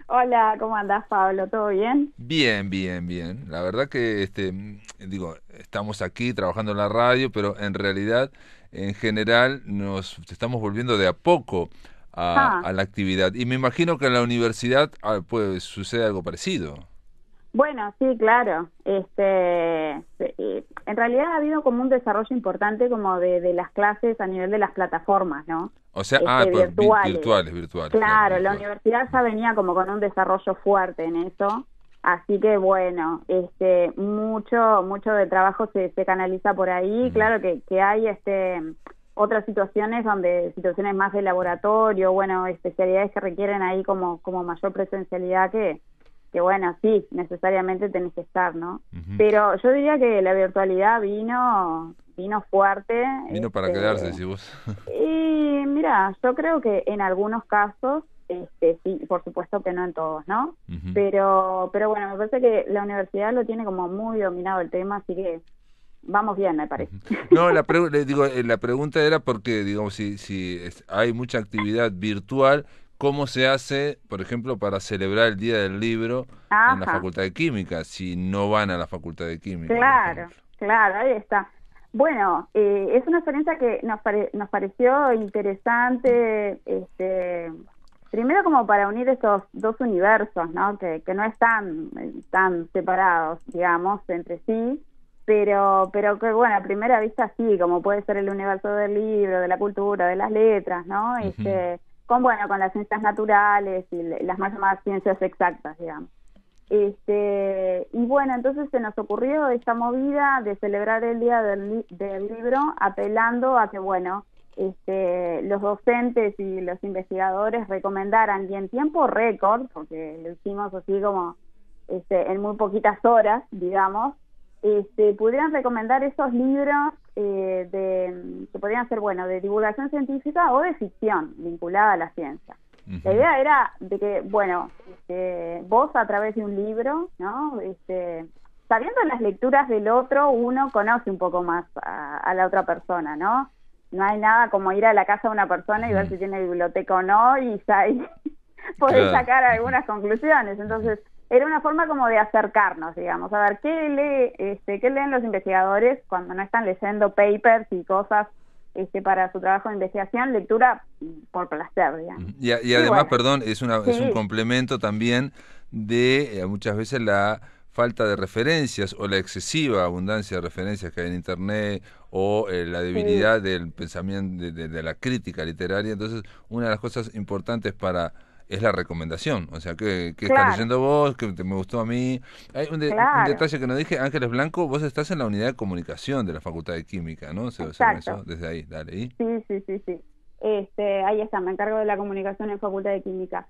S4: Hola, ¿cómo andás, Pablo? ¿Todo bien?
S1: Bien, bien, bien. La verdad que, este, digo, estamos aquí trabajando en la radio, pero en realidad, en general, nos estamos volviendo de a poco a,
S4: Ah,
S1: a la actividad. Y me imagino que en la universidad ah, pues sucede algo parecido.
S4: bueno, sí, claro. Este, eh, en realidad ha habido como un desarrollo importante como de, de las clases a nivel de las plataformas, ¿no?
S1: O sea, ah,
S4: Este,
S1: pues vi-
S4: virtuales.
S1: virtuales, virtuales, claro,
S4: Claro, la
S1: virtual.
S4: universidad ya venía como con un desarrollo fuerte en eso, así que bueno, este, mucho, mucho de trabajo se, se canaliza por ahí.
S1: Ujú.
S4: Claro que, que hay este otras situaciones donde situaciones más de laboratorio, bueno, especialidades que requieren ahí como, como mayor presencialidad que, que bueno, sí, necesariamente tenés que estar, ¿no?
S1: Ujú.
S4: Pero yo diría que la virtualidad vino, vino fuerte.
S1: Vino para
S4: este,
S1: quedarse, si vos.
S4: y mira, yo creo que en algunos casos, este, sí, por supuesto que no en todos, ¿no?
S1: Ujú.
S4: Pero, pero bueno, me parece que la universidad lo tiene como muy dominado el tema, así que vamos bien, me parece.
S1: No, la pregu- le digo, eh, la pregunta era porque, digamos, si, si es- hay mucha actividad virtual, ¿cómo se hace, por ejemplo, para celebrar el Día del Libro en la
S4: Ajá,
S1: Facultad de Química, si no van a la Facultad de Química, por
S4: claro,
S1: ejemplo?
S4: claro, ahí está. Bueno, eh, es una experiencia que nos, pare- nos pareció interesante, este, primero como para unir estos dos universos, ¿no? Que, que no están tan separados, digamos, entre sí, pero, pero que bueno, a primera vista sí, como puede ser el universo del libro, de la cultura, de las letras, ¿no?
S1: Ujú.
S4: Este, con bueno, con las ciencias naturales y le- las más llamadas ciencias exactas, digamos. Este, y bueno, entonces se nos ocurrió esta movida de celebrar el Día del, li- del Libro, apelando a que, bueno, este, los docentes y los investigadores recomendaran, y en tiempo récord, porque lo hicimos así como este, en muy poquitas horas, digamos, este, pudieran recomendar esos libros eh, de, que podrían ser, bueno, de divulgación científica o de ficción vinculada a la ciencia.
S1: Ujú.
S4: La idea era de que, bueno, este, vos a través de un libro, ¿no? Este, sabiendo las lecturas del otro, uno conoce un poco más a, a la otra persona, ¿no? No hay nada como ir a la casa de una persona y ver
S1: Ujú.
S4: si tiene biblioteca o no, y ya ahí podés
S1: Claro.
S4: sacar algunas conclusiones. Entonces, era una forma como de acercarnos, digamos, a ver qué lee, este, qué leen los investigadores cuando no están leyendo papers y cosas este, para su trabajo de investigación, lectura por placer, digamos.
S1: Y, a- y
S4: Y
S1: además,
S4: bueno,
S1: perdón, es una es un
S4: sí,
S1: complemento también de eh, muchas veces la falta de referencias o la excesiva abundancia de referencias que hay en internet o eh, la
S4: sí,
S1: debilidad del pensamiento de, de- de la crítica literaria. Entonces, una de las cosas importantes para es la recomendación, o sea, ¿qué, qué estás
S4: claro,
S1: leyendo vos? ¿Qué te- me gustó a mí? Hay un, de- un
S4: claro,
S1: detalle que no dije, Ángeles Blanco, vos estás en la unidad de comunicación de la Facultad de Química, ¿no? ¿Se observa
S4: exacto.
S1: eso? Desde ahí, dale, ¿y?
S4: Sí, sí, sí, sí. Este, ahí está, me encargo de la comunicación en Facultad de Química.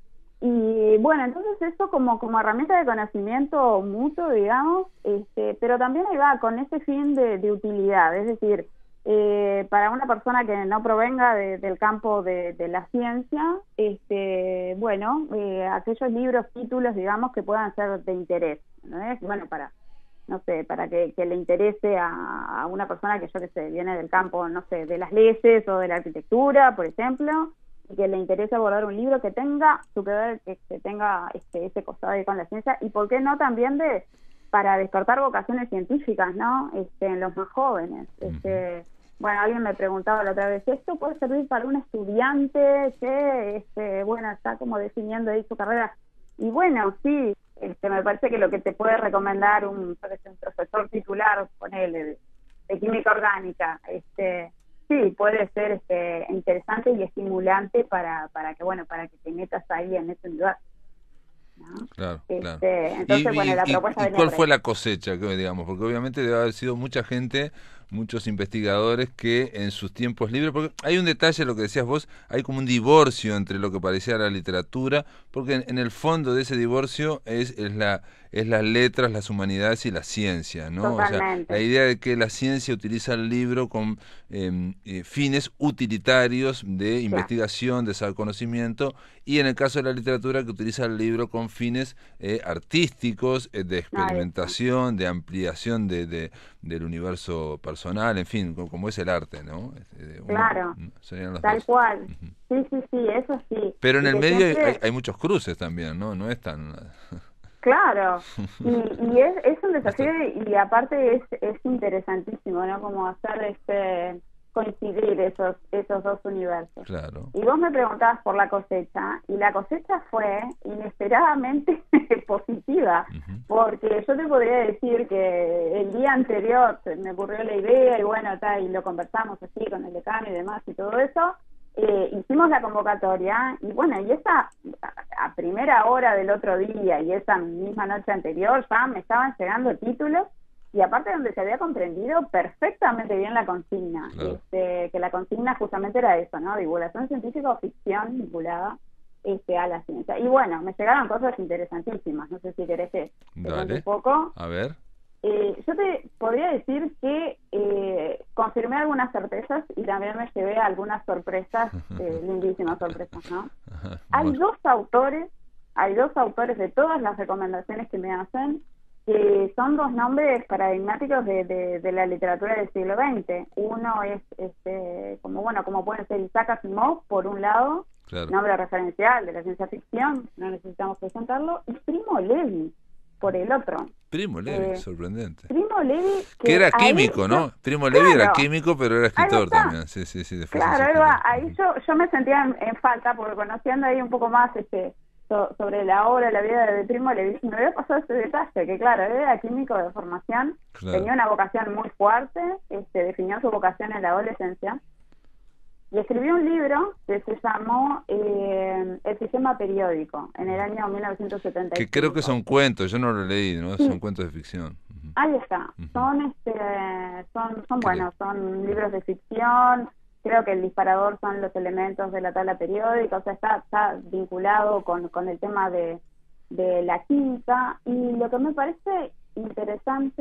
S4: Y bueno, entonces eso como, como herramienta de conocimiento mutuo, digamos, este, pero también ahí va con ese fin de, de utilidad, es decir, eh, para una persona que no provenga de, del campo de, de la ciencia, este, bueno, eh, aquellos libros, títulos, digamos, que puedan ser de interés, ¿no es? Bueno, para no sé, para que, que le interese a, a una persona que yo que sé, viene del campo, no sé, de las leyes o de la arquitectura, por ejemplo, y que le interese abordar un libro que tenga su que ver, que, que tenga este, ese costado ahí con la ciencia, y por qué no también de para despertar vocaciones científicas, ¿no? Este, en los más jóvenes. Este, bueno, alguien me preguntaba la otra vez, ¿esto puede servir para un estudiante que, este, bueno, está como definiendo ahí su carrera? Y bueno, sí, este, me parece que lo que te puede recomendar un, un profesor titular, ponele, de, de química orgánica, este, sí, puede ser este, interesante y estimulante para, para que, bueno, para que te metas ahí en ese lugar, ¿no?
S1: Claro,
S4: Este,
S1: claro.
S4: entonces,
S1: ¿Y,
S4: bueno,
S1: y,
S4: la
S1: y-
S4: propuesta
S1: y
S4: venía
S1: cuál
S4: por
S1: fue
S4: ahí.
S1: la cosecha, que digamos? Porque obviamente debe haber sido mucha gente, muchos investigadores que en sus tiempos libres, porque hay un detalle, lo que decías vos, hay como un divorcio entre lo que parecía la literatura, porque en, en el fondo de ese divorcio es, es la es las letras, las humanidades y la ciencia, ¿no? O sea,
S4: Totalmente.
S1: la idea de que la ciencia utiliza el libro con eh, eh, fines utilitarios de investigación, de saber conocimiento, y en el caso de la literatura que utiliza el libro con fines eh, artísticos, eh, de experimentación, de ampliación de, de, del universo personal. personal, en fin, como es el arte, ¿no?
S4: Uno, claro, tal dos. cual. Uh-huh. Sí, sí, sí, eso sí.
S1: Pero en y el medio siempre... hay, hay muchos cruces también, ¿no? No es tan...
S4: Claro, y, y es, es un desafío y, y aparte es, es interesantísimo, ¿no? Como hacer este coincidir esos esos dos universos.
S1: Claro.
S4: Y vos me preguntabas por la cosecha, y la cosecha fue inesperadamente positiva, uh-huh. porque yo te podría decir que el día anterior me ocurrió la idea y bueno, tal, y lo conversamos así con el decano y demás y todo eso. Eh, hicimos la convocatoria y bueno, y esa a primera hora del otro día y esa misma noche anterior ya me estaban llegando títulos y aparte donde se había comprendido perfectamente bien la consigna, claro. este, que la consigna justamente era eso, ¿no? Divulgación científica o ficción vinculada este, a la ciencia. Y bueno, me llegaron cosas interesantísimas, no sé si querés que te cuente un poco.
S1: A ver.
S4: Eh, yo te podría decir que eh, confirmé algunas certezas y también me llevé algunas sorpresas, eh, lindísimas sorpresas, ¿no? Bueno. Hay dos autores, hay dos autores de todas las recomendaciones que me hacen, que son dos nombres paradigmáticos de, de, de la literatura del siglo veinte. Uno es, este, como bueno, como pueden ser Isaac Asimov, por un lado, claro. nombre referencial de la ciencia ficción, no necesitamos presentarlo, y Primo Levi, por el otro.
S1: Primo Levi, eh, sorprendente.
S4: Primo Levi...
S1: Que, que era químico, ¿no? Primo Levi claro, era químico, pero era escritor también. Sí, sí, sí.
S4: Claro, Eva, ahí yo, yo me sentía en, en falta, porque conociendo ahí un poco más este so, sobre la obra, la vida de Primo Levi, me había pasado ese detalle, que claro, él era químico de formación, claro. tenía una vocación muy fuerte, este, definió su vocación en la adolescencia, y escribió un libro que se llamó eh, El Sistema Periódico, en el año mil novecientos setenta y cinco.
S1: Que creo que son cuentos, yo no lo leí, ¿no? Sí. Son cuentos de ficción. Uh-huh.
S4: Ahí está, uh-huh. son, este, son, son buenos, son libros de ficción, creo que el disparador son los elementos de la tabla periódica, o sea, está, está vinculado con, con el tema de, de la química, y lo que me parece interesante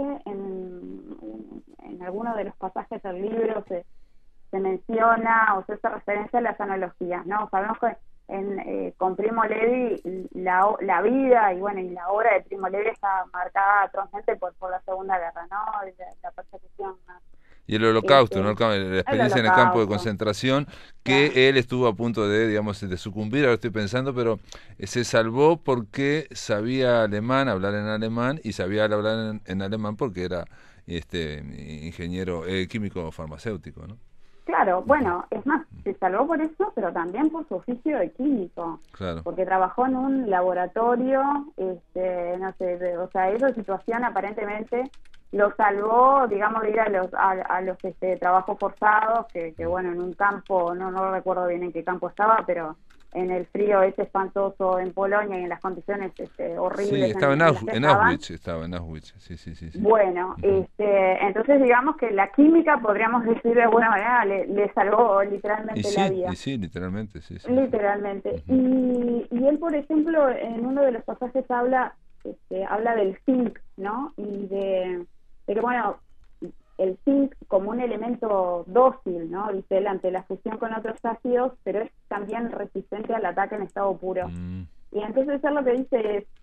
S4: en, en algunos de los pasajes del libro se se menciona o se hace referencia a las analogías, ¿no? Sabemos que en, eh, con Primo Levi la, la vida y bueno y la obra de Primo Levi está marcada atrozmente por, por la Segunda Guerra, ¿no? La, la persecución. ¿no?
S1: Y el holocausto, este, ¿no? La experiencia el en el campo de concentración, que claro. él estuvo a punto de, digamos, de sucumbir, ahora estoy pensando, pero se salvó porque sabía alemán, hablar en alemán, y sabía hablar en, en alemán porque era este ingeniero eh, químico farmacéutico, ¿no?
S4: Claro, bueno, es más, se salvó por eso, pero también por su oficio de químico,
S1: claro.
S4: porque trabajó en un laboratorio, este, no sé, de, o sea, esa situación aparentemente lo salvó, digamos, de ir a los a, a los este, trabajos forzados, que, que bueno, en un campo, no no recuerdo bien en qué campo estaba, pero en el frío ese espantoso en Polonia y en las condiciones este, horribles.
S1: Sí, estaba en,
S4: en,
S1: en, en, en Auschwitz, estaba en Auschwitz, sí, sí, sí. sí.
S4: Bueno, uh-huh. este, entonces digamos que la química, podríamos decir de alguna manera, le, le salvó literalmente
S1: y
S4: la
S1: sí,
S4: vida.
S1: Y sí, literalmente, sí. sí
S4: literalmente.
S1: Sí. Uh-huh.
S4: Y, y él, por ejemplo, en uno de los pasajes habla, este, habla del zinc, ¿no? Y de, de que, bueno, el zinc como un elemento dócil, ¿no? Dice él, ante la fusión con otros ácidos, pero es también resistente al ataque en estado puro.
S1: Mm.
S4: Y entonces él lo que dice es,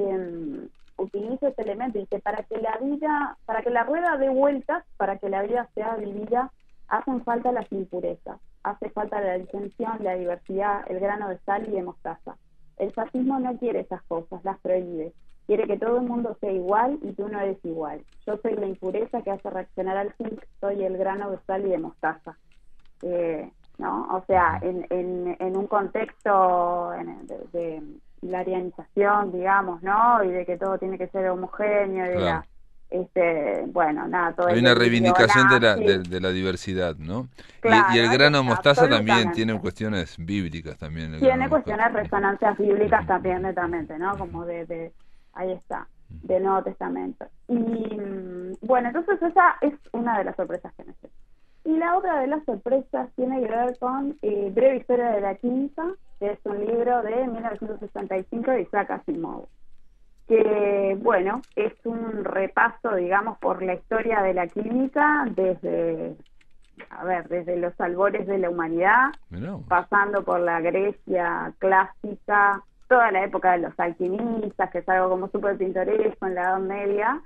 S4: eh, utiliza este elemento, dice, para que la vida, para que la rueda dé vueltas, para que la vida sea vivida, hacen falta las impurezas, hace falta la disensión, la diversidad, el grano de sal y de mostaza. El fascismo no quiere esas cosas, las prohíbe. Quiere que todo el mundo sea igual y tú no eres igual. Yo soy la impureza que hace reaccionar al zinc, soy el grano de sal y de mostaza. Eh, ¿no? O sea, en, en, en un contexto de, de la arianización, digamos, ¿no? Y de que todo tiene que ser homogéneo, y de
S1: claro.
S4: la, este, bueno, nada, todo
S1: hay una reivindicación de la, de, de la diversidad, ¿no?
S4: Claro,
S1: y, y el grano de mostaza también tiene cuestiones bíblicas también.
S4: Tiene cuestiones, resonancias bíblicas también, netamente, ¿no? Como de... de ahí está, del Nuevo Testamento. Y bueno, entonces esa es una de las sorpresas que me sé. Y la otra de las sorpresas tiene que ver con eh, Breve Historia de la Química, que es un libro de mil novecientos sesenta y cinco de Isaac Asimov, que bueno, es un repaso, digamos, por la historia de la química desde, a ver, desde los albores de la humanidad,
S1: Mirá.
S4: pasando por la Grecia clásica, toda la época de los alquimistas, que es algo como súper pintoresco en la Edad Media,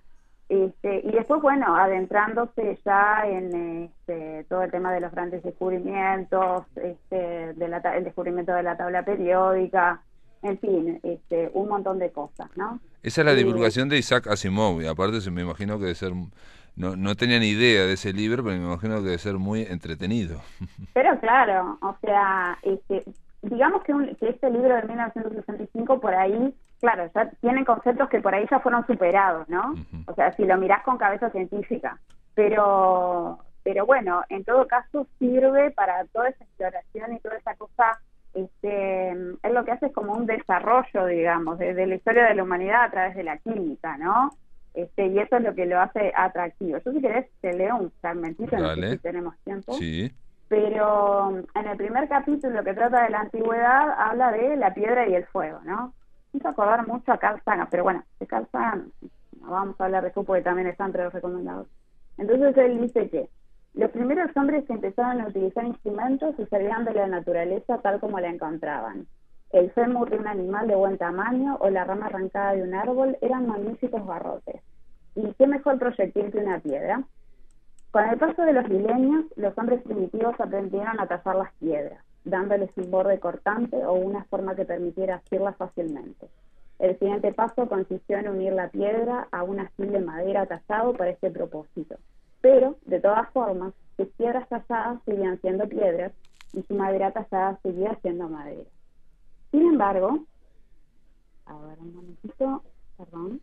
S4: Este, y después, bueno, adentrándose ya en este, todo el tema de los grandes descubrimientos, este, de la, el descubrimiento de la tabla periódica, en fin, este, un montón de cosas, ¿no?
S1: Esa es la
S4: y,
S1: divulgación de Isaac Asimov, y aparte se me imagino que debe ser, no, no tenía ni idea de ese libro, pero me imagino que debe ser muy entretenido.
S4: Pero claro, o sea, este, digamos que, un, que este libro de mil novecientos sesenta y cinco por ahí, claro, ya tiene conceptos que por ahí ya fueron superados, ¿no? Uh-huh. O sea, si lo mirás con cabeza científica. Pero, pero bueno, en todo caso sirve para toda esa exploración y toda esa cosa. Este, es lo que hace es como un desarrollo, digamos, de, de la historia de la humanidad a través de la química, ¿no? Este, y eso es lo que lo hace atractivo. Yo, si querés, te leo un fragmentito, no sé si tenemos tiempo.
S1: Sí.
S4: Pero en el primer capítulo, que trata de la antigüedad, habla de la piedra y el fuego, ¿no? Me hizo acordar mucho a Carl Sagan, pero bueno, de Carl Sagan no vamos a hablar de eso porque también está entre los recomendados. Entonces él dice que los primeros hombres que empezaron a utilizar instrumentos se servían de la naturaleza tal como la encontraban. El fémur de un animal de buen tamaño o la rama arrancada de un árbol eran magníficos barrotes. ¿Y qué mejor proyectil que una piedra? Con el paso de los milenios, los hombres primitivos aprendieron a tallar las piedras, dándoles un borde cortante o una forma que permitiera asirlas fácilmente. El siguiente paso consistió en unir la piedra a un astil de madera tallado para este propósito. Pero, de todas formas, sus piedras talladas seguían siendo piedras y su madera tallada seguía siendo madera. Sin embargo, a ver un momentito, perdón.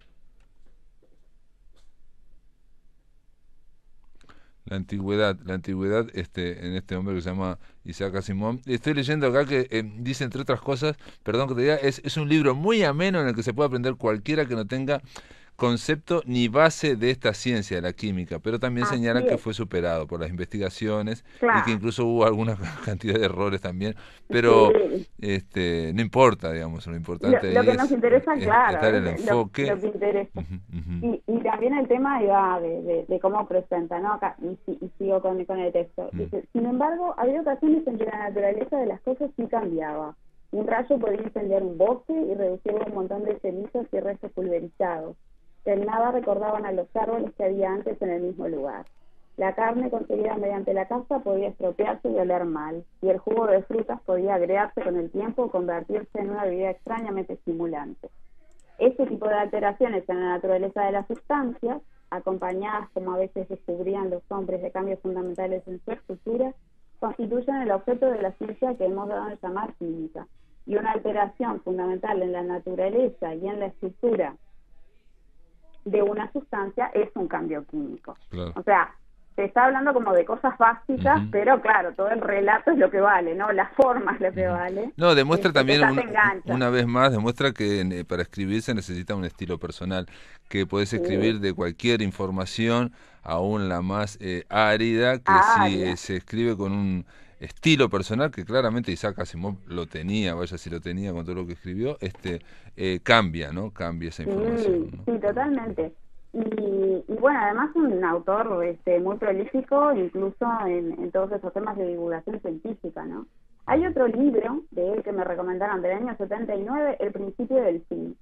S1: La antigüedad, la antigüedad este, en este hombre que se llama Isaac Asimov. Estoy leyendo acá que eh, dice, entre otras cosas, perdón que te diga, es, es un libro muy ameno en el que se puede aprender cualquiera que no tenga concepto ni base de esta ciencia, de la química, pero también
S4: Así
S1: señala
S4: es.
S1: que fue superado por las investigaciones,
S4: Claro.
S1: y que incluso hubo alguna cantidad de errores también, pero
S4: Sí.
S1: este no importa, digamos, lo importante
S4: Lo, lo
S1: ahí
S4: que
S1: es,
S4: nos interesa,
S1: es
S4: claro,
S1: estar el
S4: lo-
S1: enfoque.
S4: Lo, que interesa.
S1: Ujú, ujú.
S4: Y, y también el tema ahí va de, de, de cómo presenta, ¿no? Acá, y, si- y sigo con, con el texto.
S1: Mm.
S4: Dice, sin embargo, había ocasiones en que la naturaleza de las cosas sí cambiaba. Un rayo podía incendiar un bosque y reducirlo a un montón de cenizas y restos pulverizados. Del nada recordaban a los árboles que había antes en el mismo lugar. La carne conseguida mediante la caza podía estropearse y oler mal, y el jugo de frutas podía agregarse con el tiempo o convertirse en una bebida extrañamente estimulante. Este tipo de alteraciones en la naturaleza de las sustancias, acompañadas como a veces descubrían los hombres de cambios fundamentales en su estructura, constituyen el objeto de la ciencia que hemos dado en llamar química. Y una alteración fundamental en la naturaleza y en la estructura de una sustancia es un cambio químico.
S1: Claro.
S4: O sea, se está hablando como de cosas básicas,
S1: Ujú.
S4: pero claro, todo el relato es lo que vale, ¿no? La forma es lo que vale.
S1: No, demuestra
S4: Este,
S1: también,
S4: que ya
S1: un-
S4: te engancha.
S1: una vez más, demuestra que eh, para escribir se necesita un estilo personal, que podés
S4: Sí.
S1: escribir de cualquier información, aún la más eh, árida, que si
S4: Árida.
S1: eh, se escribe con un estilo personal, que claramente Isaac Asimov lo tenía, vaya si lo tenía con todo lo que escribió, este eh, cambia, ¿no? Cambia esa información,
S4: Sí,
S1: ¿no?
S4: sí, totalmente. Y, y bueno, además un autor este, muy prolífico, incluso en, en todos esos temas de divulgación científica, ¿no? Hay otro libro de él que me recomendaron del año setenta y nueve, El principio del fin.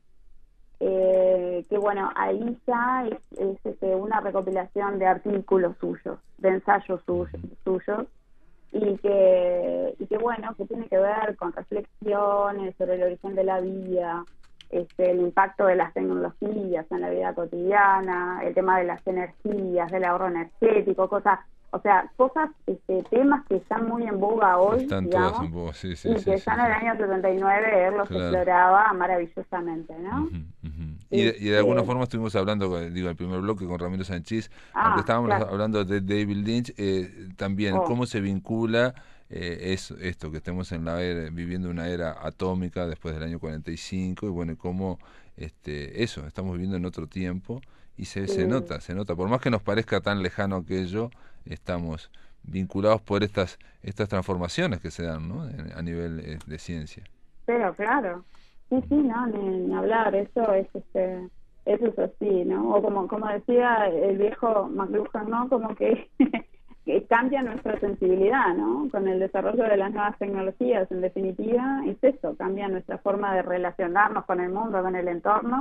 S4: Eh, que bueno, ahí ya es, es este, una recopilación de artículos suyos, de ensayos suyos, suyos y que, y que bueno, que tiene que ver con reflexiones sobre el origen de la vida, este, el impacto de las tecnologías en la vida cotidiana, el tema de las energías, del ahorro energético, cosas, o sea, cosas, este, temas que están muy en boga hoy,
S1: Están
S4: digamos,
S1: todas en voz, sí, sí,
S4: y
S1: sí,
S4: que
S1: sí,
S4: ya en el
S1: sí.
S4: año setenta y nueve él los
S1: Claro.
S4: exploraba maravillosamente, ¿no?
S1: Ujú, ujú. Y, de, y de
S4: Este-
S1: alguna forma estuvimos hablando, con- digo, el primer bloque con Ramiro Sanchís,
S4: Ah,
S1: aunque estábamos
S4: claro.
S1: hablando de David Lynch, eh, también
S4: Oh.
S1: cómo se vincula eh, es, esto, que estemos en la era, viviendo una era atómica después del año cuarenta y cinco, y bueno, cómo este, eso, estamos viviendo en otro tiempo, y se, se
S4: Sí.
S1: nota, se nota, por más que nos parezca tan lejano aquello, estamos vinculados por estas estas transformaciones que se dan, ¿no? En- a nivel eh, de ciencia.
S4: Pero claro, sí, sí, no, ni, ni hablar, eso es este, eso es así, ¿no? O como como decía el viejo McLuhan, ¿no? Como que, que cambia nuestra sensibilidad, ¿no? Con el desarrollo de las nuevas tecnologías, en definitiva, es eso, cambia nuestra forma de relacionarnos con el mundo, con el entorno,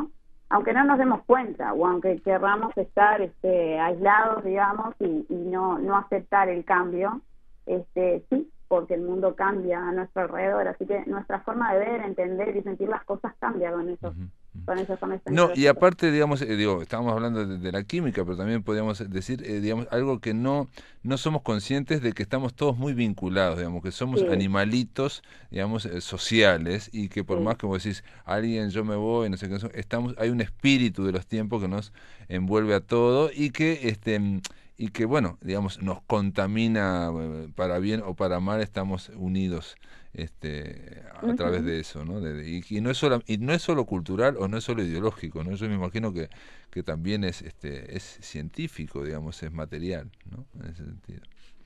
S4: aunque no nos demos cuenta o aunque querramos estar este, aislados, digamos, y, y no, no aceptar el cambio, este, sí, porque el mundo cambia a nuestro alrededor, así que nuestra forma de ver, entender y sentir las cosas cambia con eso. Uh-huh. Con eso, con eso,
S1: no, y aparte, digamos, eh, digo, estábamos hablando de, de la química, pero también podríamos decir, eh, digamos, algo que no no somos conscientes de que estamos todos muy vinculados, digamos, que somos sí. animalitos, digamos, eh, sociales, y que por sí. más que vos decís, alguien, yo me voy, no sé qué, estamos, hay un espíritu de los tiempos que nos envuelve a todo y que, este, y que bueno, digamos, nos contamina para bien o para mal, estamos unidos. Este, a uh-huh. través de eso, ¿no? De, de, y, y no es solo y no es solo cultural o no es solo ideológico, ¿no? Yo me imagino que, que también es este es científico, digamos, es material, ¿no? En ese sentido.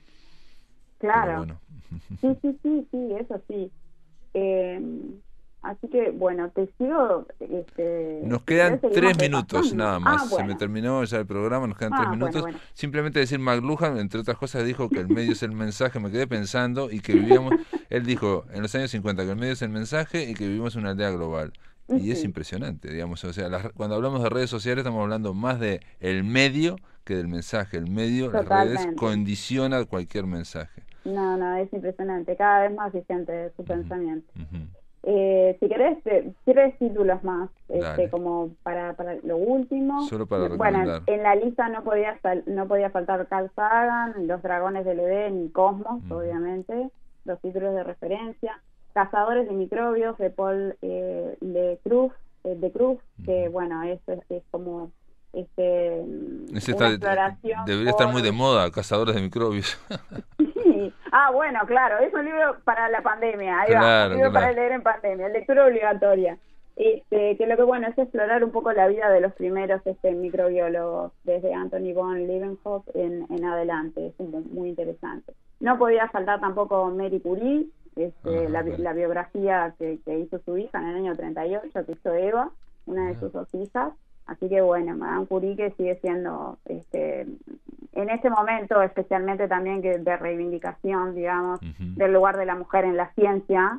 S4: Claro. Bueno. Sí, sí, sí, sí, eso sí. Eh, así que bueno, te sigo. Este,
S1: nos quedan tres minutos nada más. Ah, bueno. Se me terminó ya el programa, nos quedan ah, tres minutos. Bueno, bueno. Simplemente decir, McLuhan, entre otras cosas, dijo que el medio es el mensaje. Me quedé pensando y que vivíamos. Él dijo en los años cincuenta que el medio es el mensaje y que vivimos en una aldea global. Y sí. es impresionante, digamos. O sea, las, cuando hablamos de redes sociales estamos hablando más de el medio que del mensaje. El medio, Totalmente. Las redes, condiciona cualquier mensaje.
S4: No, no, es impresionante. Cada vez más vigente su uh-huh. pensamiento. Uh-huh. Eh, si querés, eh, tres títulos más, este, como para, para lo último.
S1: Solo para
S4: bueno,
S1: recomendar.
S4: En la lista no podía no podía faltar Carl Sagan, Los Dragones del Edén y Cosmos, uh-huh. obviamente, los títulos de referencia. Cazadores de microbios de Paul eh, de Cruz, eh, de Cruz, uh-huh. que bueno, es, es, es como este
S1: es esta, una exploración. Debería por... estar muy de moda, Cazadores de microbios.
S4: Sí. Ah, bueno, claro, es un libro para la pandemia, ahí
S1: claro,
S4: va, un libro
S1: claro.
S4: para leer en pandemia, lectura obligatoria. Este, que lo que bueno es explorar un poco la vida de los primeros este, microbiólogos, desde Anthony von Leeuwenhoek en, en adelante, es muy, muy interesante. No podía faltar tampoco Marie Curie, este, uh-huh, la, okay. la biografía que, que hizo su hija en el año treinta y ocho, que hizo Eva, una de uh-huh. sus dos hijas. Así que bueno, Madame Curie que sigue siendo, este, en este momento especialmente también que de reivindicación, digamos, uh-huh. del lugar de la mujer en la ciencia,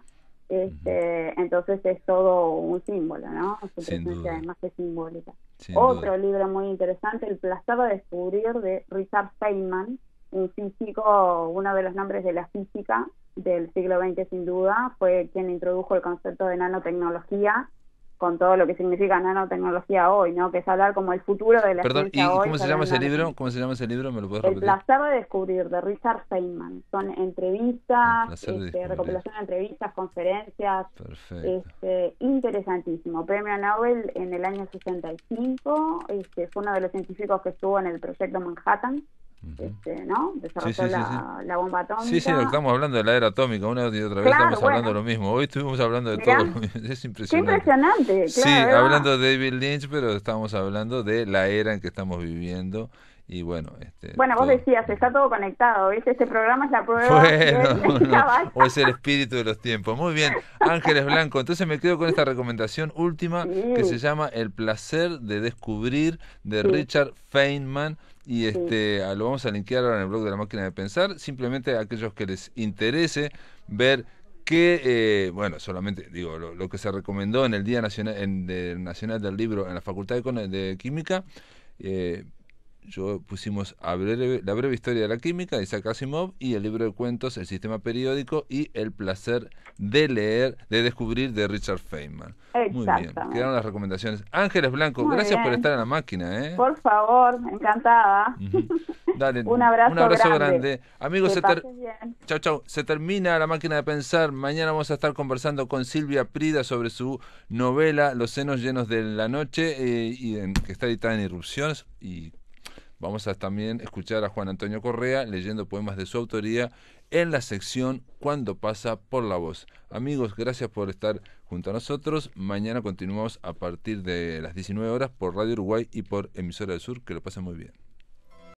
S4: este, uh-huh. entonces es todo un símbolo, ¿no? Su
S1: Sin
S4: presencia
S1: duda.
S4: Además que simbólica.
S1: Sin
S4: Otro
S1: duda.
S4: libro muy interesante, El placer de descubrir, de Richard Feynman, un físico, uno de los nombres de la física del siglo veinte sin duda, fue quien introdujo el concepto de nanotecnología, con todo lo que significa nanotecnología hoy, ¿no? Que es hablar como el futuro de la
S1: Perdón,
S4: ciencia
S1: ¿y
S4: hoy.
S1: cómo se llama ese libro? ¿Cómo se llama ese libro? ¿Me lo puedes
S4: El
S1: repetir?
S4: placer de descubrir, de Richard Feynman. Son entrevistas,
S1: de
S4: este, recopilación de entrevistas, conferencias.
S1: Perfecto.
S4: Este, interesantísimo. Premio Nobel en el año sesenta y cinco. Este, fue uno de los científicos que estuvo en el proyecto Manhattan. Este, ¿no? Desarrolló
S1: sí, sí,
S4: la,
S1: sí, sí.
S4: la bomba atómica.
S1: Sí, sí, estamos hablando de la era atómica, una y otra vez
S4: claro,
S1: estamos
S4: bueno.
S1: hablando de lo mismo. Hoy estuvimos hablando de
S4: Mirá,
S1: todo lo mismo. Es impresionante.
S4: Qué impresionante, claro.
S1: Sí,
S4: ¿verdad?
S1: hablando de David Lynch, pero estamos hablando de la era en que estamos viviendo. Y bueno, este,
S4: bueno, vos
S1: todo.
S4: decías, está todo conectado, ¿viste? Este programa es la prueba.
S1: Bueno,
S4: de...
S1: no, o es el espíritu de los tiempos. Muy bien, Ángeles Blanco. Entonces me quedo con esta recomendación última sí. que se llama El placer de descubrir, de sí. Richard Feynman. Y este sí. lo vamos a linkear ahora en el blog de La Máquina de Pensar. Simplemente a aquellos que les interese ver que, eh, bueno, solamente digo lo, lo que se recomendó en el Día Nacional, en, de, Nacional del Libro en la Facultad de, de Química. Eh, Yo pusimos a breve, La breve historia de la química de Isaac Asimov y el libro de cuentos El sistema periódico y El placer de leer, de descubrir de Richard Feynman. Muy bien, quedaron las recomendaciones. Ángeles Blanco,
S4: Muy
S1: gracias
S4: bien.
S1: por estar en la máquina. ¿eh?
S4: Por favor, encantada.
S1: Uh-huh. Dale,
S4: un abrazo,
S1: un abrazo grande.
S4: grande.
S1: Amigos, se, ter... chau, chau. se termina La Máquina de Pensar. Mañana vamos a estar conversando con Silvia Prida sobre su novela Los senos llenos de la noche, eh, y en, que está editada en Irrupciones, y vamos a también escuchar a Juan Antonio Correa leyendo poemas de su autoría en la sección Cuando pasa por la voz. Amigos, gracias por estar junto a nosotros. Mañana continuamos a partir de las diecinueve horas por Radio Uruguay y por Emisora del Sur. Que lo pasen muy bien.